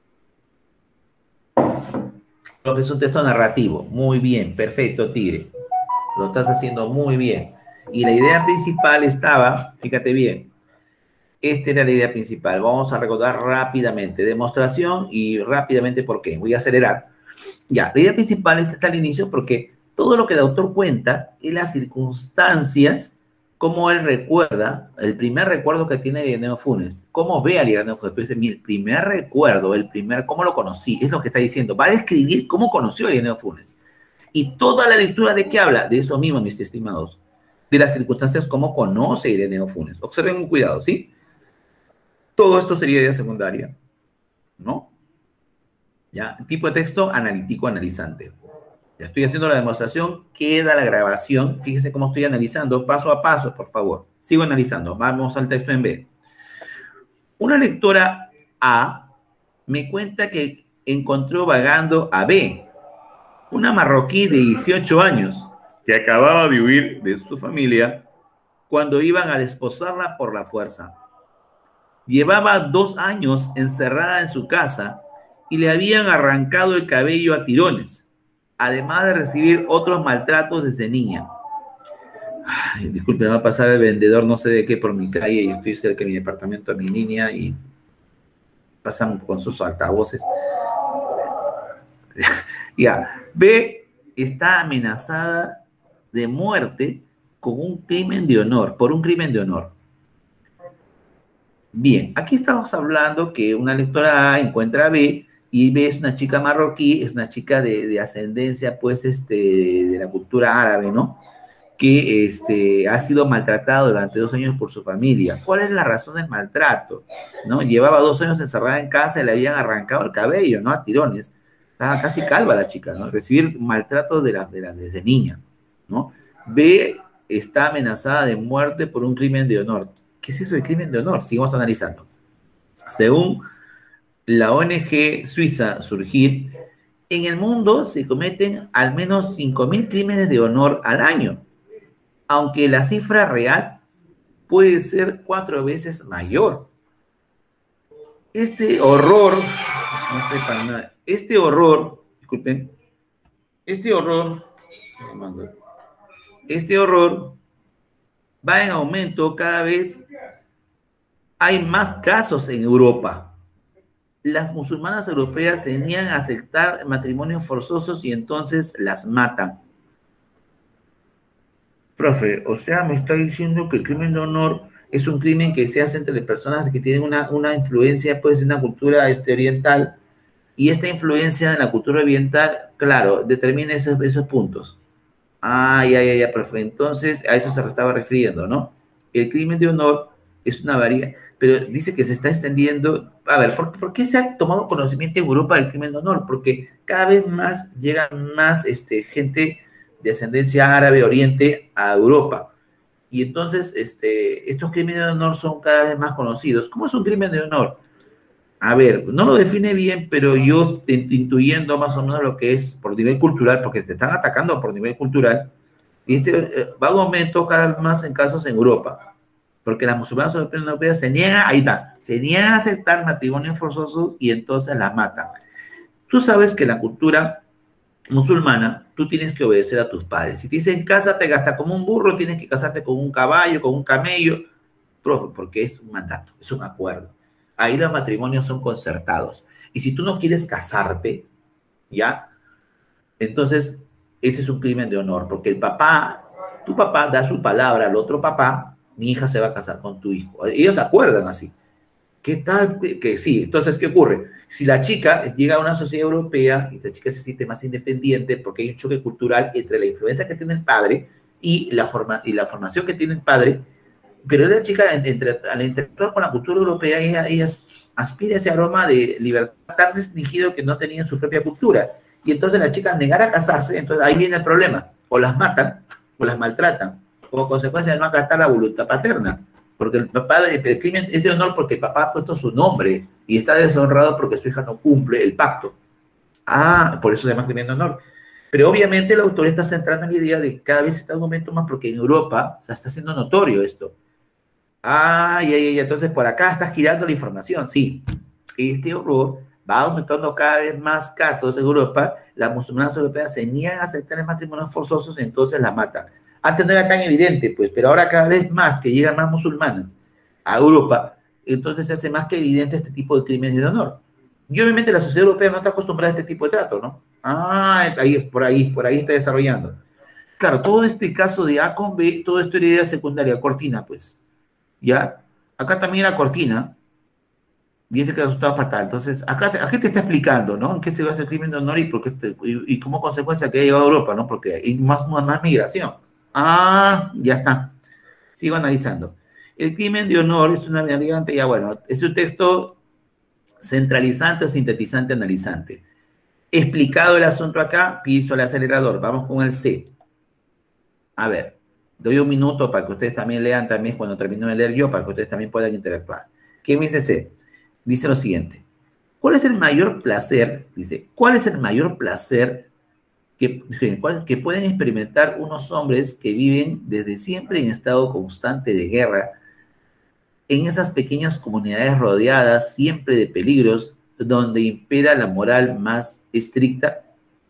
Es un texto narrativo. Muy bien, perfecto, Tigre. Lo estás haciendo muy bien. Y la idea principal estaba, fíjate bien, esta era la idea principal. Vamos a recordar rápidamente. Demostración y rápidamente por qué. Voy a acelerar. Ya, la idea principal está al inicio porque todo lo que el autor cuenta es las circunstancias, cómo él recuerda, el primer recuerdo que tiene Ireneo Funes, cómo ve a Ireneo Funes. Pero dice, el primer recuerdo, el primer, cómo lo conocí, es lo que está diciendo. Va a describir cómo conoció a Ireneo Funes. Y toda la lectura de qué habla, de eso mismo, mis estimados, de las circunstancias, cómo conoce a Ireneo Funes. Observen con cuidado, ¿sí? Todo esto sería idea secundaria, ¿no? ¿Ya? Tipo de texto analítico, analizante. Ya estoy haciendo la demostración, queda la grabación. Fíjense cómo estoy analizando, paso a paso, por favor. Sigo analizando, vamos al texto en B. Una lectora A me cuenta que encontró vagando a B, una marroquí de dieciocho años, que acababa de huir de su familia cuando iban a desposarla por la fuerza. Llevaba dos años encerrada en su casa y le habían arrancado el cabello a tirones, además de recibir otros maltratos desde niña. Ay, disculpe, me va a pasar el vendedor no sé de qué por mi calle y estoy cerca de mi departamento a mi niña y pasan con sus altavoces. Ya, B está amenazada de muerte con un crimen de honor, por un crimen de honor. Bien, aquí estamos hablando que una lectora A encuentra a B y B es una chica marroquí, es una chica de, de ascendencia, pues, este, de la cultura árabe, ¿no? Que este, ha sido maltratado durante dos años por su familia. ¿Cuál es la razón del maltrato? ¿No? Llevaba dos años encerrada en casa y le habían arrancado el cabello, ¿no? A tirones. Estaba casi calva la chica, ¿no? Recibir maltrato de la, de la, desde niña, ¿no? B está amenazada de muerte por un crimen de honor. ¿Qué es eso de crimen de honor? Sigamos analizando. Según la O N G suiza Surgir, en el mundo se cometen al menos cinco mil crímenes de honor al año, aunque la cifra real puede ser cuatro veces mayor. Este horror, no estoy para nada, este horror, disculpen, este horror, este horror va en aumento cada vez. Hay más casos en Europa. Las musulmanas europeas se niegan a aceptar matrimonios forzosos y entonces las matan. Profe, o sea, me está diciendo que el crimen de honor es un crimen que se hace entre personas que tienen una, una influencia, pues, de una cultura este, oriental, y esta influencia en la cultura oriental, claro, determina esos, esos puntos. Ah, ya, ya, ya, profe. Entonces, a eso se estaba refiriendo, ¿no? El crimen de honor es una variedad, pero dice que se está extendiendo. A ver, ¿por, ¿por qué se ha tomado conocimiento en Europa del crimen de honor? Porque cada vez más llega más este, gente de ascendencia árabe, oriente, a Europa. Y entonces, este, estos crímenes de honor son cada vez más conocidos. ¿Cómo es un crimen de honor? A ver, no lo define bien, pero yo intuyendo más o menos lo que es por nivel cultural, porque te están atacando por nivel cultural, y este eh, va a un aumento cada vez más en casos en Europa, porque las musulmanas europeas se niegan, ahí está, se niegan a aceptar matrimonios forzosos y entonces las matan. Tú sabes que la cultura musulmana, tú tienes que obedecer a tus padres. Si te dicen cásate, gasta como un burro, tienes que casarte con un caballo, con un camello, profe, porque es un mandato, es un acuerdo. Ahí los matrimonios son concertados. Y si tú no quieres casarte, ¿ya? Entonces, ese es un crimen de honor, porque el papá, tu papá da su palabra al otro papá, mi hija se va a casar con tu hijo. Ellos se acuerdan así. ¿Qué tal? Que sí. Entonces, ¿qué ocurre? Si la chica llega a una sociedad europea y la chica se siente más independiente porque hay un choque cultural entre la influencia que tiene el padre y la, forma, y la formación que tiene el padre, pero la chica, entre, al interactuar con la cultura europea, ella, ella aspira a ese aroma de libertad tan restringido que no tenía en su propia cultura. Y entonces la chica, al negar a casarse, entonces ahí viene el problema. O las matan, o las maltratan, como consecuencia de no acatar la voluntad paterna. Porque el papá, el crimen es de honor porque el papá ha puesto su nombre y está deshonrado porque su hija no cumple el pacto. Ah, por eso se llama crimen de honor. Pero obviamente el autor está centrando en la idea de que cada vez se está aumentando más porque en Europa se está haciendo notorio esto. Ah, ya, ya, ya, entonces por acá está girando la información, sí. Este horror va aumentando cada vez más casos en Europa. Las musulmanas europeas se niegan a aceptar matrimonios forzosos, entonces la matan. Antes no era tan evidente, pues, pero ahora cada vez más que llegan más musulmanas a Europa, entonces se hace más que evidente este tipo de crímenes de honor. Y obviamente la sociedad europea no está acostumbrada a este tipo de trato, ¿no? Ah, ahí, por ahí, por ahí está desarrollando. Claro, todo este caso de A con B, todo esto era idea secundaria, cortina, pues. ¿Ya? Acá también era cortina, y ese caso estaba fatal. Entonces, acá, acá te está explicando, ¿no? En qué se basa el crimen de honor y, por qué te, y, y como consecuencia que ha llegado a Europa, ¿no? Porque hay más, más, más migración. Ah, ya está. Sigo analizando. El crimen de honor es una variante, ya bueno, es un texto centralizante o sintetizante analizante. Explicado el asunto acá, piso el acelerador. Vamos con el C. A ver. Doy un minuto para que ustedes también lean también cuando termino de leer yo, para que ustedes también puedan interactuar. ¿Qué me dice C? Dice lo siguiente. ¿Cuál es el mayor placer? Dice, ¿cuál es el mayor placer que, que pueden experimentar unos hombres que viven desde siempre en estado constante de guerra, en esas pequeñas comunidades rodeadas siempre de peligros, donde impera la moral más estricta?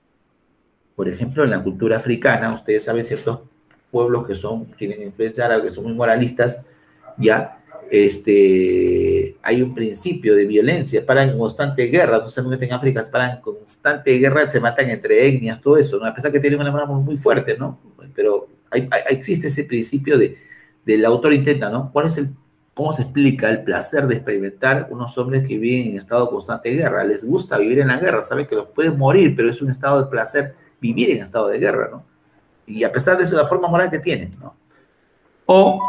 Por ejemplo, en la cultura africana, ustedes saben, ciertos pueblos que son, tienen influencia árabe, que son muy moralistas, ya, este, hay un principio de violencia, paran en constante guerra, no sabemos que en África se paran en constante guerra, se matan entre etnias, todo eso, ¿no? A pesar que tienen una mano muy fuerte, ¿no? Pero hay, hay, existe ese principio de, del autor intenta, ¿no? ¿Cuál es el, cómo se explica el placer de experimentar unos hombres que viven en estado de constante guerra? Les gusta vivir en la guerra, saben que los pueden morir, pero es un estado de placer vivir en estado de guerra, ¿no? Y a pesar de eso, la forma moral que tienen, ¿no? O,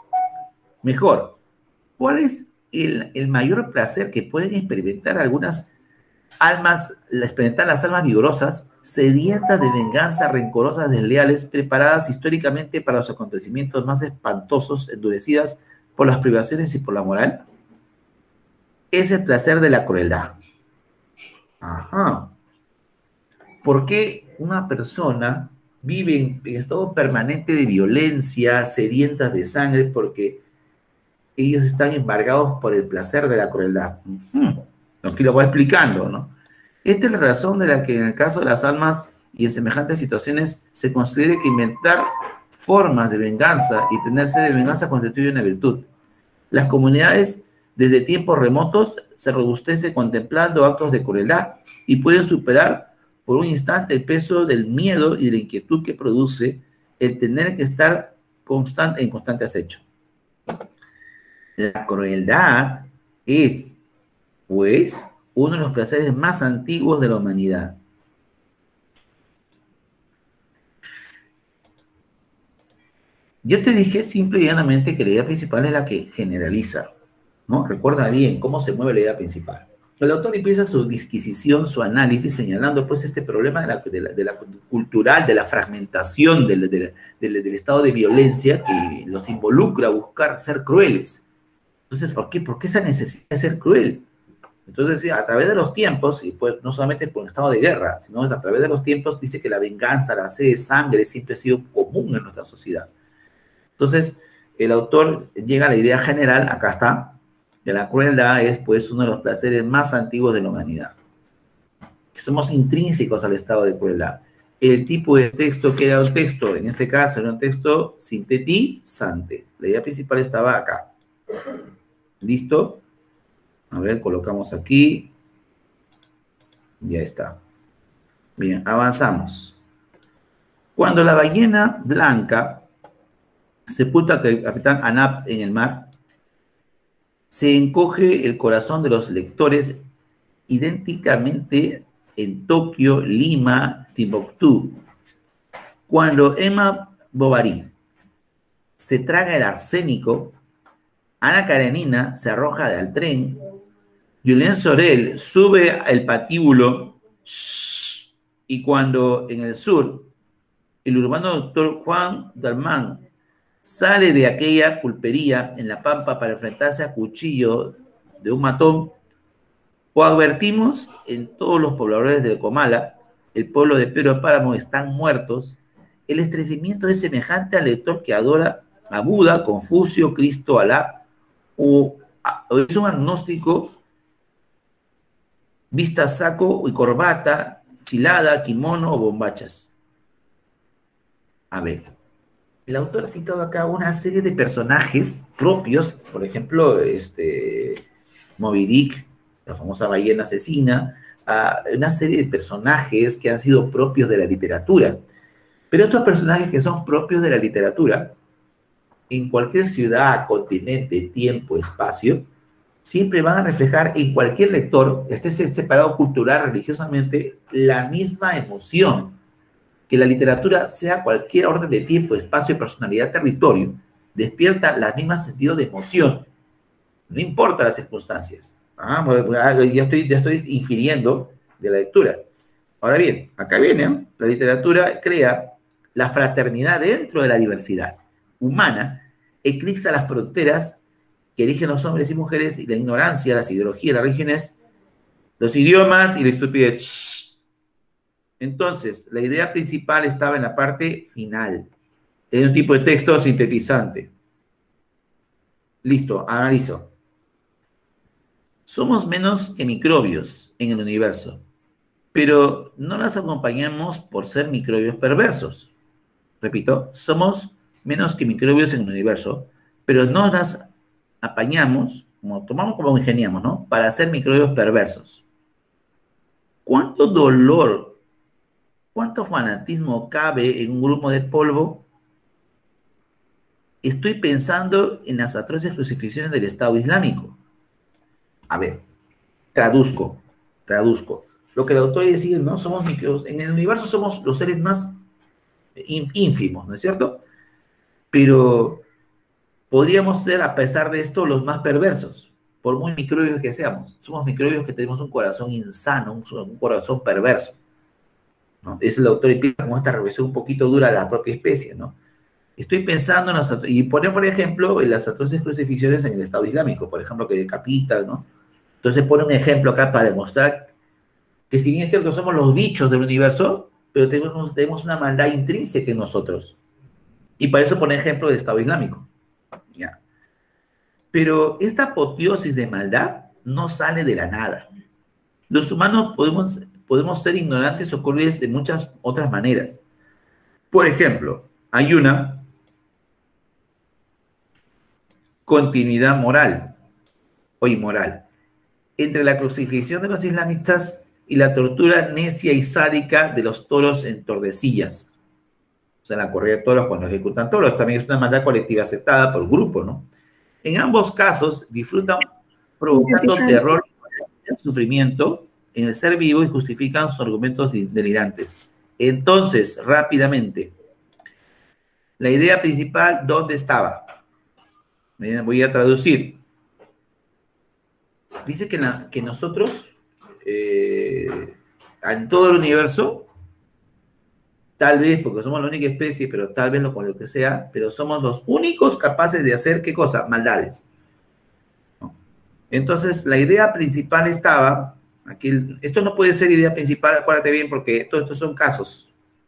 mejor, ¿cuál es el, el mayor placer que pueden experimentar algunas almas, experimentar las almas vigorosas, sedientas de venganza, rencorosas, desleales, preparadas históricamente para los acontecimientos más espantosos, endurecidas por las privaciones y por la moral? Es el placer de la crueldad. Ajá. ¿Por qué una persona vive en, en estado permanente de violencia, sedientas de sangre? Porque ellos están embargados por el placer de la crueldad. Uh-huh. Aquí lo voy explicando, ¿no? Esta es la razón de la que en el caso de las almas y en semejantes situaciones se considere que inventar formas de venganza y tener sed de venganza constituye una virtud. Las comunidades desde tiempos remotos se robustecen contemplando actos de crueldad y pueden superar por un instante el peso del miedo y de la inquietud que produce el tener que estar constante, en constante acecho. La crueldad es, pues, uno de los placeres más antiguos de la humanidad. Yo te dije simple y llanamente que la idea principal es la que generaliza, ¿no? Recuerda bien cómo se mueve la idea principal. El autor empieza su disquisición, su análisis, señalando pues este problema de la, de la, de la cultural, de la fragmentación del, del, del, del estado de violencia que los involucra a buscar ser crueles. Entonces, ¿por qué? ¿Por qué esa necesidad de ser cruel? Entonces, a través de los tiempos, y pues no solamente por el estado de guerra, sino a través de los tiempos, dice que la venganza, la sed de sangre siempre ha sido común en nuestra sociedad. Entonces, el autor llega a la idea general, acá está, que la crueldad es pues uno de los placeres más antiguos de la humanidad. Somos intrínsecos al estado de crueldad. El tipo de texto que era un texto, en este caso era un texto sintetizante. La idea principal estaba acá. ¿Listo? A ver, colocamos aquí. Ya está. Bien, avanzamos. Cuando la ballena blanca sepulta al capitán Anap en el mar, se encoge el corazón de los lectores idénticamente en Tokio, Lima, Timbuktu. Cuando Emma Bovary se traga el arsénico, Ana Karenina se arroja del tren, Julien Sorel sube al patíbulo, y cuando en el sur el urbano doctor Juan Dalmán sale de aquella pulpería en la pampa para enfrentarse a cuchillo de un matón, o advertimos en todos los pobladores de Comala, el pueblo de Pedro Páramo están muertos, el estremecimiento es semejante al lector que adora a Buda, Confucio, Cristo, Alá, o, o es un agnóstico, vista saco y corbata, chilada, kimono o bombachas. A ver, el autor ha citado acá una serie de personajes propios, por ejemplo, este, Moby Dick, la famosa ballena asesina, uh, una serie de personajes que han sido propios de la literatura. Pero estos personajes que son propios de la literatura, en cualquier ciudad, continente, tiempo, espacio, siempre van a reflejar en cualquier lector, esté separado cultural, religiosamente, la misma emoción. Que la literatura, sea cualquier orden de tiempo, espacio, personalidad, territorio, despierta el mismo sentido de emoción. No importa las circunstancias. Ah, ya, estoy, ya estoy infiriendo de la lectura. Ahora bien, acá viene, ¿eh? La literatura crea la fraternidad dentro de la diversidad humana, eclipsa las fronteras que erigen los hombres y mujeres y la ignorancia, las ideologías, las religiones, los idiomas y la estupidez. Entonces, la idea principal estaba en la parte final. Es un tipo de texto sintetizante. Listo, analizo. Somos menos que microbios en el universo, pero no las acompañamos por ser microbios perversos. Repito, somos menos que microbios en el universo, pero no las apañamos, como tomamos como ingeniamos, ¿no? Para ser microbios perversos. ¿Cuánto dolor, cuánto fanatismo cabe en un grupo de polvo? Estoy pensando en las atroces crucifixiones del Estado Islámico. A ver, traduzco, traduzco. Lo que el autor decía, ¿no? Somos microbios. En el universo somos los seres más ínfimos, ¿no es cierto? Pero podríamos ser, a pesar de esto, los más perversos, por muy microbios que seamos. Somos microbios que tenemos un corazón insano, un, un corazón perverso, ¿no? Es el autor empieza con esta reflexión un poquito dura de la propia especie, ¿no? Estoy pensando en las, y pone, por ejemplo, en las atroces crucifixiones en el Estado Islámico, por ejemplo, que decapitan, ¿no? Entonces pone un ejemplo acá para demostrar que si bien es cierto somos los bichos del universo, pero tenemos, tenemos una maldad intrínseca en nosotros. Y para eso pone ejemplo del Estado Islámico. ¿Ya? Pero esta apoteosis de maldad no sale de la nada. Los humanos podemos, podemos ser ignorantes o crueles de muchas otras maneras. Por ejemplo, hay una continuidad moral o inmoral entre la crucifixión de los islamistas y la tortura necia y sádica de los toros en Tordesillas. O sea, la corrida de toros cuando ejecutan toros también es una maldad colectiva aceptada por el grupo, ¿no? En ambos casos disfrutan provocando terror y sufrimiento en el ser vivo y justifican sus argumentos delirantes. Entonces, rápidamente, la idea principal, ¿dónde estaba? Voy a traducir. Dice que, la, que nosotros, eh, en todo el universo, tal vez, porque somos la única especie, pero tal vez lo, con lo que sea, pero somos los únicos capaces de hacer, ¿qué cosa? Maldades. ¿No? Entonces, la idea principal estaba, aquí, esto no puede ser idea principal, acuérdate bien, porque todos estos son casos,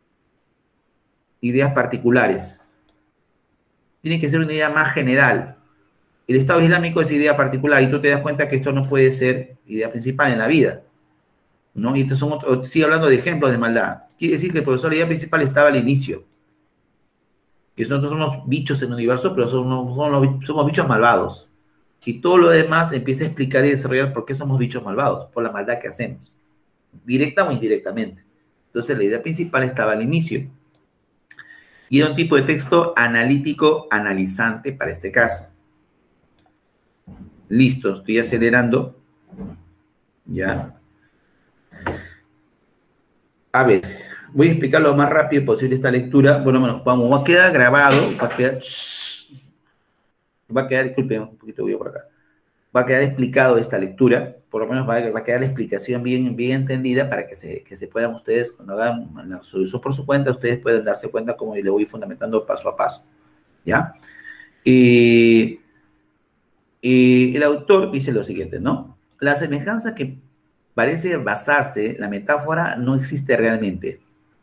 ideas particulares. Tiene que ser una idea más general. El Estado Islámico es idea particular y tú te das cuenta que esto no puede ser idea principal en la vida, ¿no? Y estos son otros, sigue hablando de ejemplos de maldad. Quiere decir que el profesor, la idea principal estaba al inicio. Que nosotros somos bichos en el universo, pero somos, somos, somos bichos malvados. Y todo lo demás empieza a explicar y desarrollar por qué somos bichos malvados, por la maldad que hacemos, directa o indirectamente. Entonces la idea principal estaba al inicio. Y era un tipo de texto analítico, analizante para este caso. Listo, estoy acelerando. Ya. A ver, voy a explicar lo más rápido posible esta lectura. Bueno, bueno, vamos, va a quedar grabado, va a quedar, va a quedar, disculpen, un poquito voy por acá. Va a quedar explicado esta lectura, por lo menos va a, va a quedar la explicación bien, bien entendida para que se, que se puedan ustedes, cuando hagan la resolución por su cuenta, ustedes pueden darse cuenta cómo yo le voy fundamentando paso a paso. ¿Ya? Y... Y el autor dice lo siguiente, ¿no? La semejanza que parece basarse, la metáfora, no existe realmente,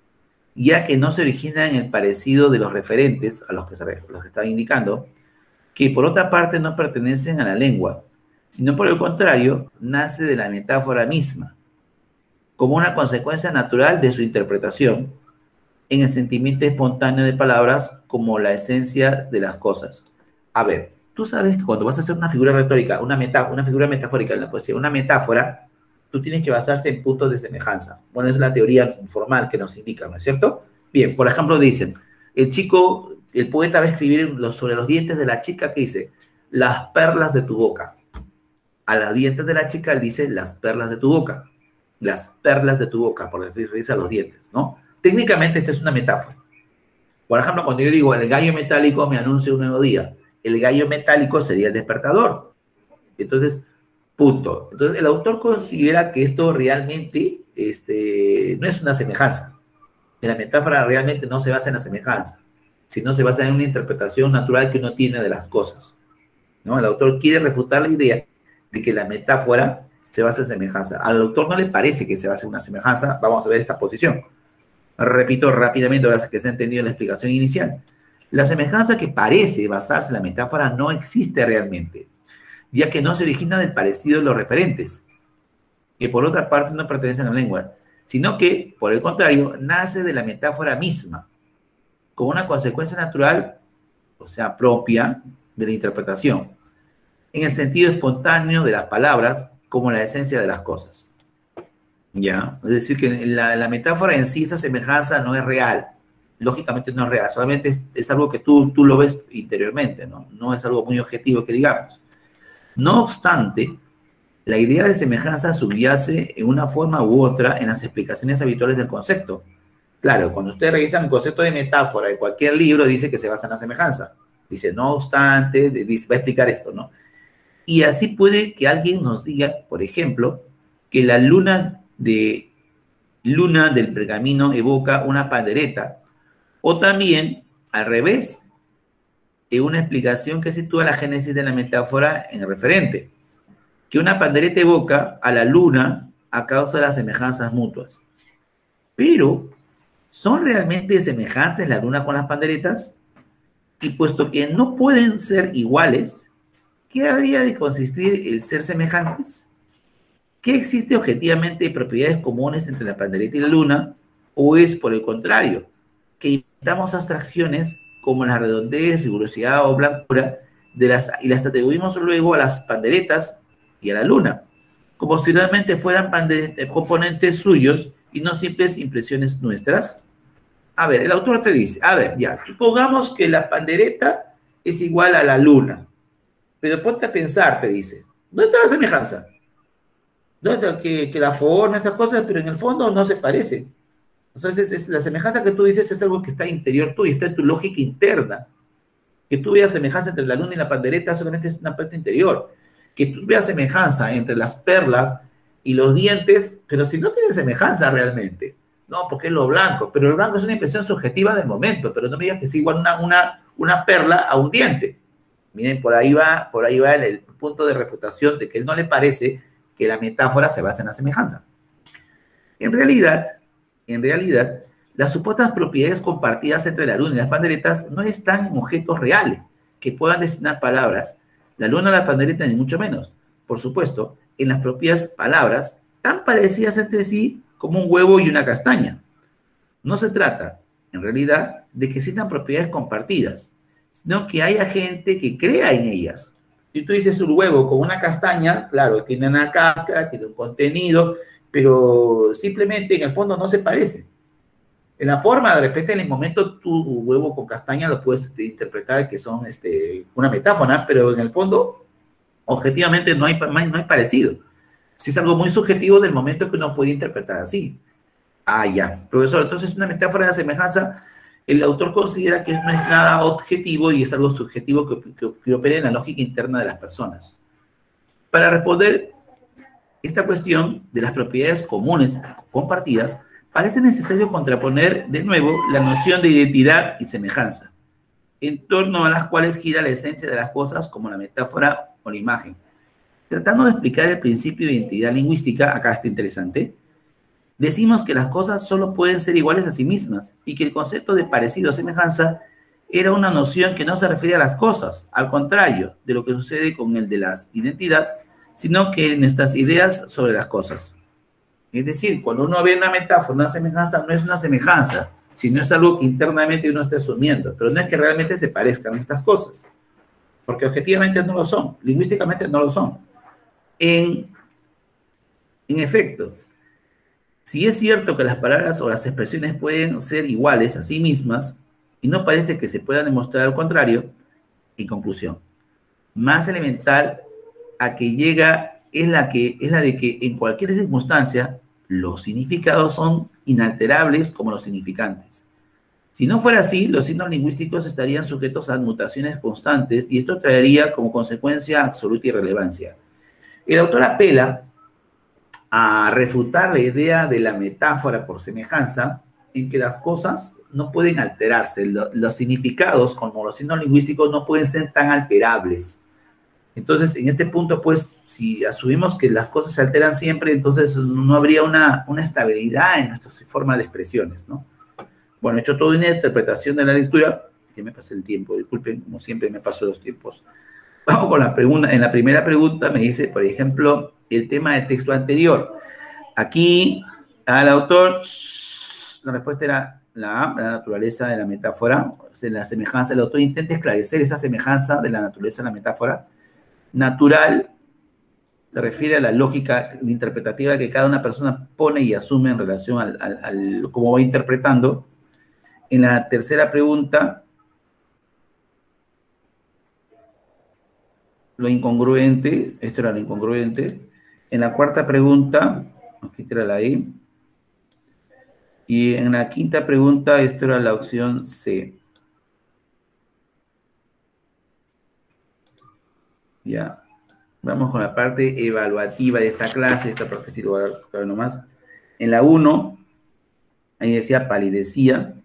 ya que no se origina en el parecido de los referentes, a los que, se, los que estaba indicando, que por otra parte no pertenecen a la lengua, sino por el contrario, nace de la metáfora misma, como una consecuencia natural de su interpretación, en el sentimiento espontáneo de palabras como la esencia de las cosas. A ver, tú sabes que cuando vas a hacer una figura retórica, una, metá una figura metafórica en la poesía, una metáfora, tú tienes que basarse en puntos de semejanza. Bueno, es la teoría formal que nos indica, ¿no es cierto? Bien, por ejemplo, dicen, el chico, el poeta va a escribir los, sobre los dientes de la chica, que dice, las perlas de tu boca. A los dientes de la chica él dice, las perlas de tu boca. Las perlas de tu boca, por referirse a los dientes, ¿no? Técnicamente esto es una metáfora. Por ejemplo, cuando yo digo, el gallo metálico me anuncia un nuevo día, el gallo metálico sería el despertador. Entonces, punto. Entonces, el autor considera que esto realmente este, no es una semejanza. La metáfora realmente no se basa en la semejanza, sino se basa en una interpretación natural que uno tiene de las cosas, ¿no? El autor quiere refutar la idea de que la metáfora se basa en semejanza. Al autor no le parece que se basa en una semejanza. Vamos a ver esta posición. Repito rápidamente, ahora que se ha entendido la explicación inicial. La semejanza que parece basarse en la metáfora no existe realmente, ya que no se origina del parecido de los referentes, que por otra parte no pertenecen a la lengua, sino que, por el contrario, nace de la metáfora misma, como una consecuencia natural, o sea, propia de la interpretación, en el sentido espontáneo de las palabras, como la esencia de las cosas. ¿Ya? Es decir, que la, la metáfora en sí, esa semejanza no es real. Lógicamente no es real, solamente es, es algo que tú, tú lo ves interiormente, ¿no? No es algo muy objetivo que digamos. No obstante, la idea de semejanza subyace en una forma u otra en las explicaciones habituales del concepto. Claro, cuando ustedes revisan el concepto de metáfora en cualquier libro, dice que se basa en la semejanza. Dice, no obstante, dice, va a explicar esto, ¿no? Y así puede que alguien nos diga, por ejemplo, que la luna, de, luna del pergamino evoca una pandereta, o también, al revés, es una explicación que sitúa la génesis de la metáfora en el referente, que una pandereta evoca a la luna a causa de las semejanzas mutuas. Pero, ¿son realmente semejantes la luna con las panderetas? Y puesto que no pueden ser iguales, ¿qué habría de consistir el ser semejantes? ¿Qué existe objetivamente de propiedades comunes entre la pandereta y la luna? ¿O es, por el contrario, que inventamos abstracciones como la redondez, rigurosidad o blancura de las, y las atribuimos luego a las panderetas y a la luna, como si realmente fueran componentes suyos y no simples impresiones nuestras? A ver, el autor te dice, a ver, ya, supongamos que la pandereta es igual a la luna, pero ponte a pensar, te dice, ¿dónde está la semejanza? ¿Dónde está que, que la forma, esas cosas, pero en el fondo no se parece? Entonces, es, la semejanza que tú dices es algo que está interior tuyo, está en tu lógica interna. Que tú veas semejanza entre la luna y la pandereta solamente es una parte interior. Que tú veas semejanza entre las perlas y los dientes, pero si no tienen semejanza realmente. No, porque es lo blanco, pero el blanco es una impresión subjetiva del momento, pero no me digas que es igual una, una, una perla a un diente. Miren, por ahí va, por ahí va el, el punto de refutación de que él no le parece que la metáfora se basa en la semejanza. En realidad, en realidad, las supuestas propiedades compartidas entre la luna y las panderetas no están en objetos reales que puedan designar palabras. La luna y la pandereta ni mucho menos. Por supuesto, en las propias palabras tan parecidas entre sí como un huevo y una castaña. No se trata, en realidad, de que existan propiedades compartidas, sino que haya gente que crea en ellas. Si tú dices un huevo con una castaña, claro, tiene una cáscara, tiene un contenido, pero simplemente en el fondo no se parece. En la forma, de repente, en el momento tu huevo con castaña lo puedes interpretar que son este, una metáfora, pero en el fondo, objetivamente, no hay, no hay parecido. Si es algo muy subjetivo del momento que uno puede interpretar así. Ah, ya. Profesor, entonces una metáfora de la semejanza, el autor considera que no es nada objetivo y es algo subjetivo que, que, que opera en la lógica interna de las personas. Para responder esta cuestión de las propiedades comunes compartidas, parece necesario contraponer de nuevo la noción de identidad y semejanza, en torno a las cuales gira la esencia de las cosas como la metáfora o la imagen. Tratando de explicar el principio de identidad lingüística, acá está interesante, decimos que las cosas solo pueden ser iguales a sí mismas y que el concepto de parecido o semejanza era una noción que no se refiere a las cosas, al contrario de lo que sucede con el de la identidad, sino que en nuestras ideas sobre las cosas. Es decir, cuando uno ve una metáfora, una semejanza, no es una semejanza, sino es algo que internamente uno está asumiendo, pero no es que realmente se parezcan estas cosas, porque objetivamente no lo son, lingüísticamente no lo son. En, en efecto, si es cierto que las palabras o las expresiones pueden ser iguales a sí mismas, y no parece que se pueda demostrar al contrario, en conclusión, más elemental a que llega es la, que, es la de que en cualquier circunstancia los significados son inalterables como los significantes. Si no fuera así, los signos lingüísticos estarían sujetos a mutaciones constantes y esto traería como consecuencia absoluta irrelevancia. El autor apela a refutar la idea de la metáfora por semejanza en que las cosas no pueden alterarse, los significados como los signos lingüísticos no pueden ser tan alterables. Entonces, en este punto, pues, si asumimos que las cosas se alteran siempre, entonces no habría una, una estabilidad en nuestra forma de expresiones, ¿no? Bueno, he hecho toda una interpretación de la lectura, que me pasé el tiempo, disculpen, como siempre me paso los tiempos. Vamos con la pregunta. En la primera pregunta me dice, por ejemplo, el tema de texto anterior. Aquí, al autor, la respuesta era la A, la naturaleza de la metáfora, la semejanza. El autor intenta esclarecer esa semejanza de la naturaleza de la metáfora. Natural se refiere a la lógica interpretativa que cada una persona pone y asume en relación al, al, al cómo va interpretando. En la tercera pregunta, lo incongruente, esto era lo incongruente. En la cuarta pregunta, aquí era la I. Y en la quinta pregunta, esto era la opción C. Ya. Vamos con la parte evaluativa de esta clase, esta parte sí lo voy a dar nomás. En la uno, ahí decía palidecía.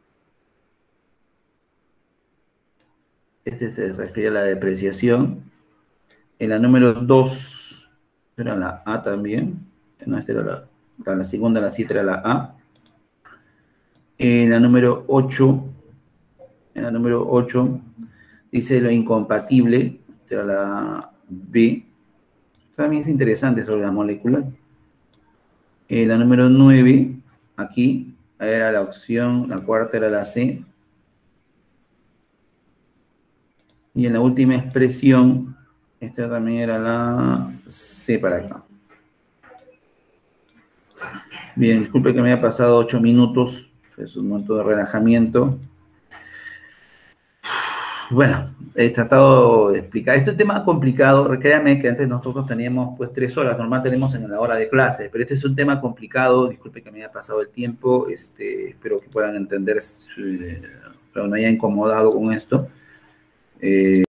Este se refiere a la depreciación. En la número dos, era la A también. No, esta era la, la, la segunda, la siete era la A. Eh, la número ocho, en la número ocho dice lo incompatible, esta era la B. También es interesante sobre las moléculas. Eh, la número nueve, aquí, era la opción, la cuarta era la C. Y en la última expresión, esta también era la C para acá. Bien, disculpe que me haya pasado ocho minutos, es un momento de relajamiento. Bueno, he tratado de explicar. Este tema complicado, créanme que antes nosotros teníamos pues tres horas, normal tenemos en la hora de clase, pero este es un tema complicado, disculpe que me haya pasado el tiempo, este, espero que puedan entender, eh, pero no haya incomodado con esto. Eh,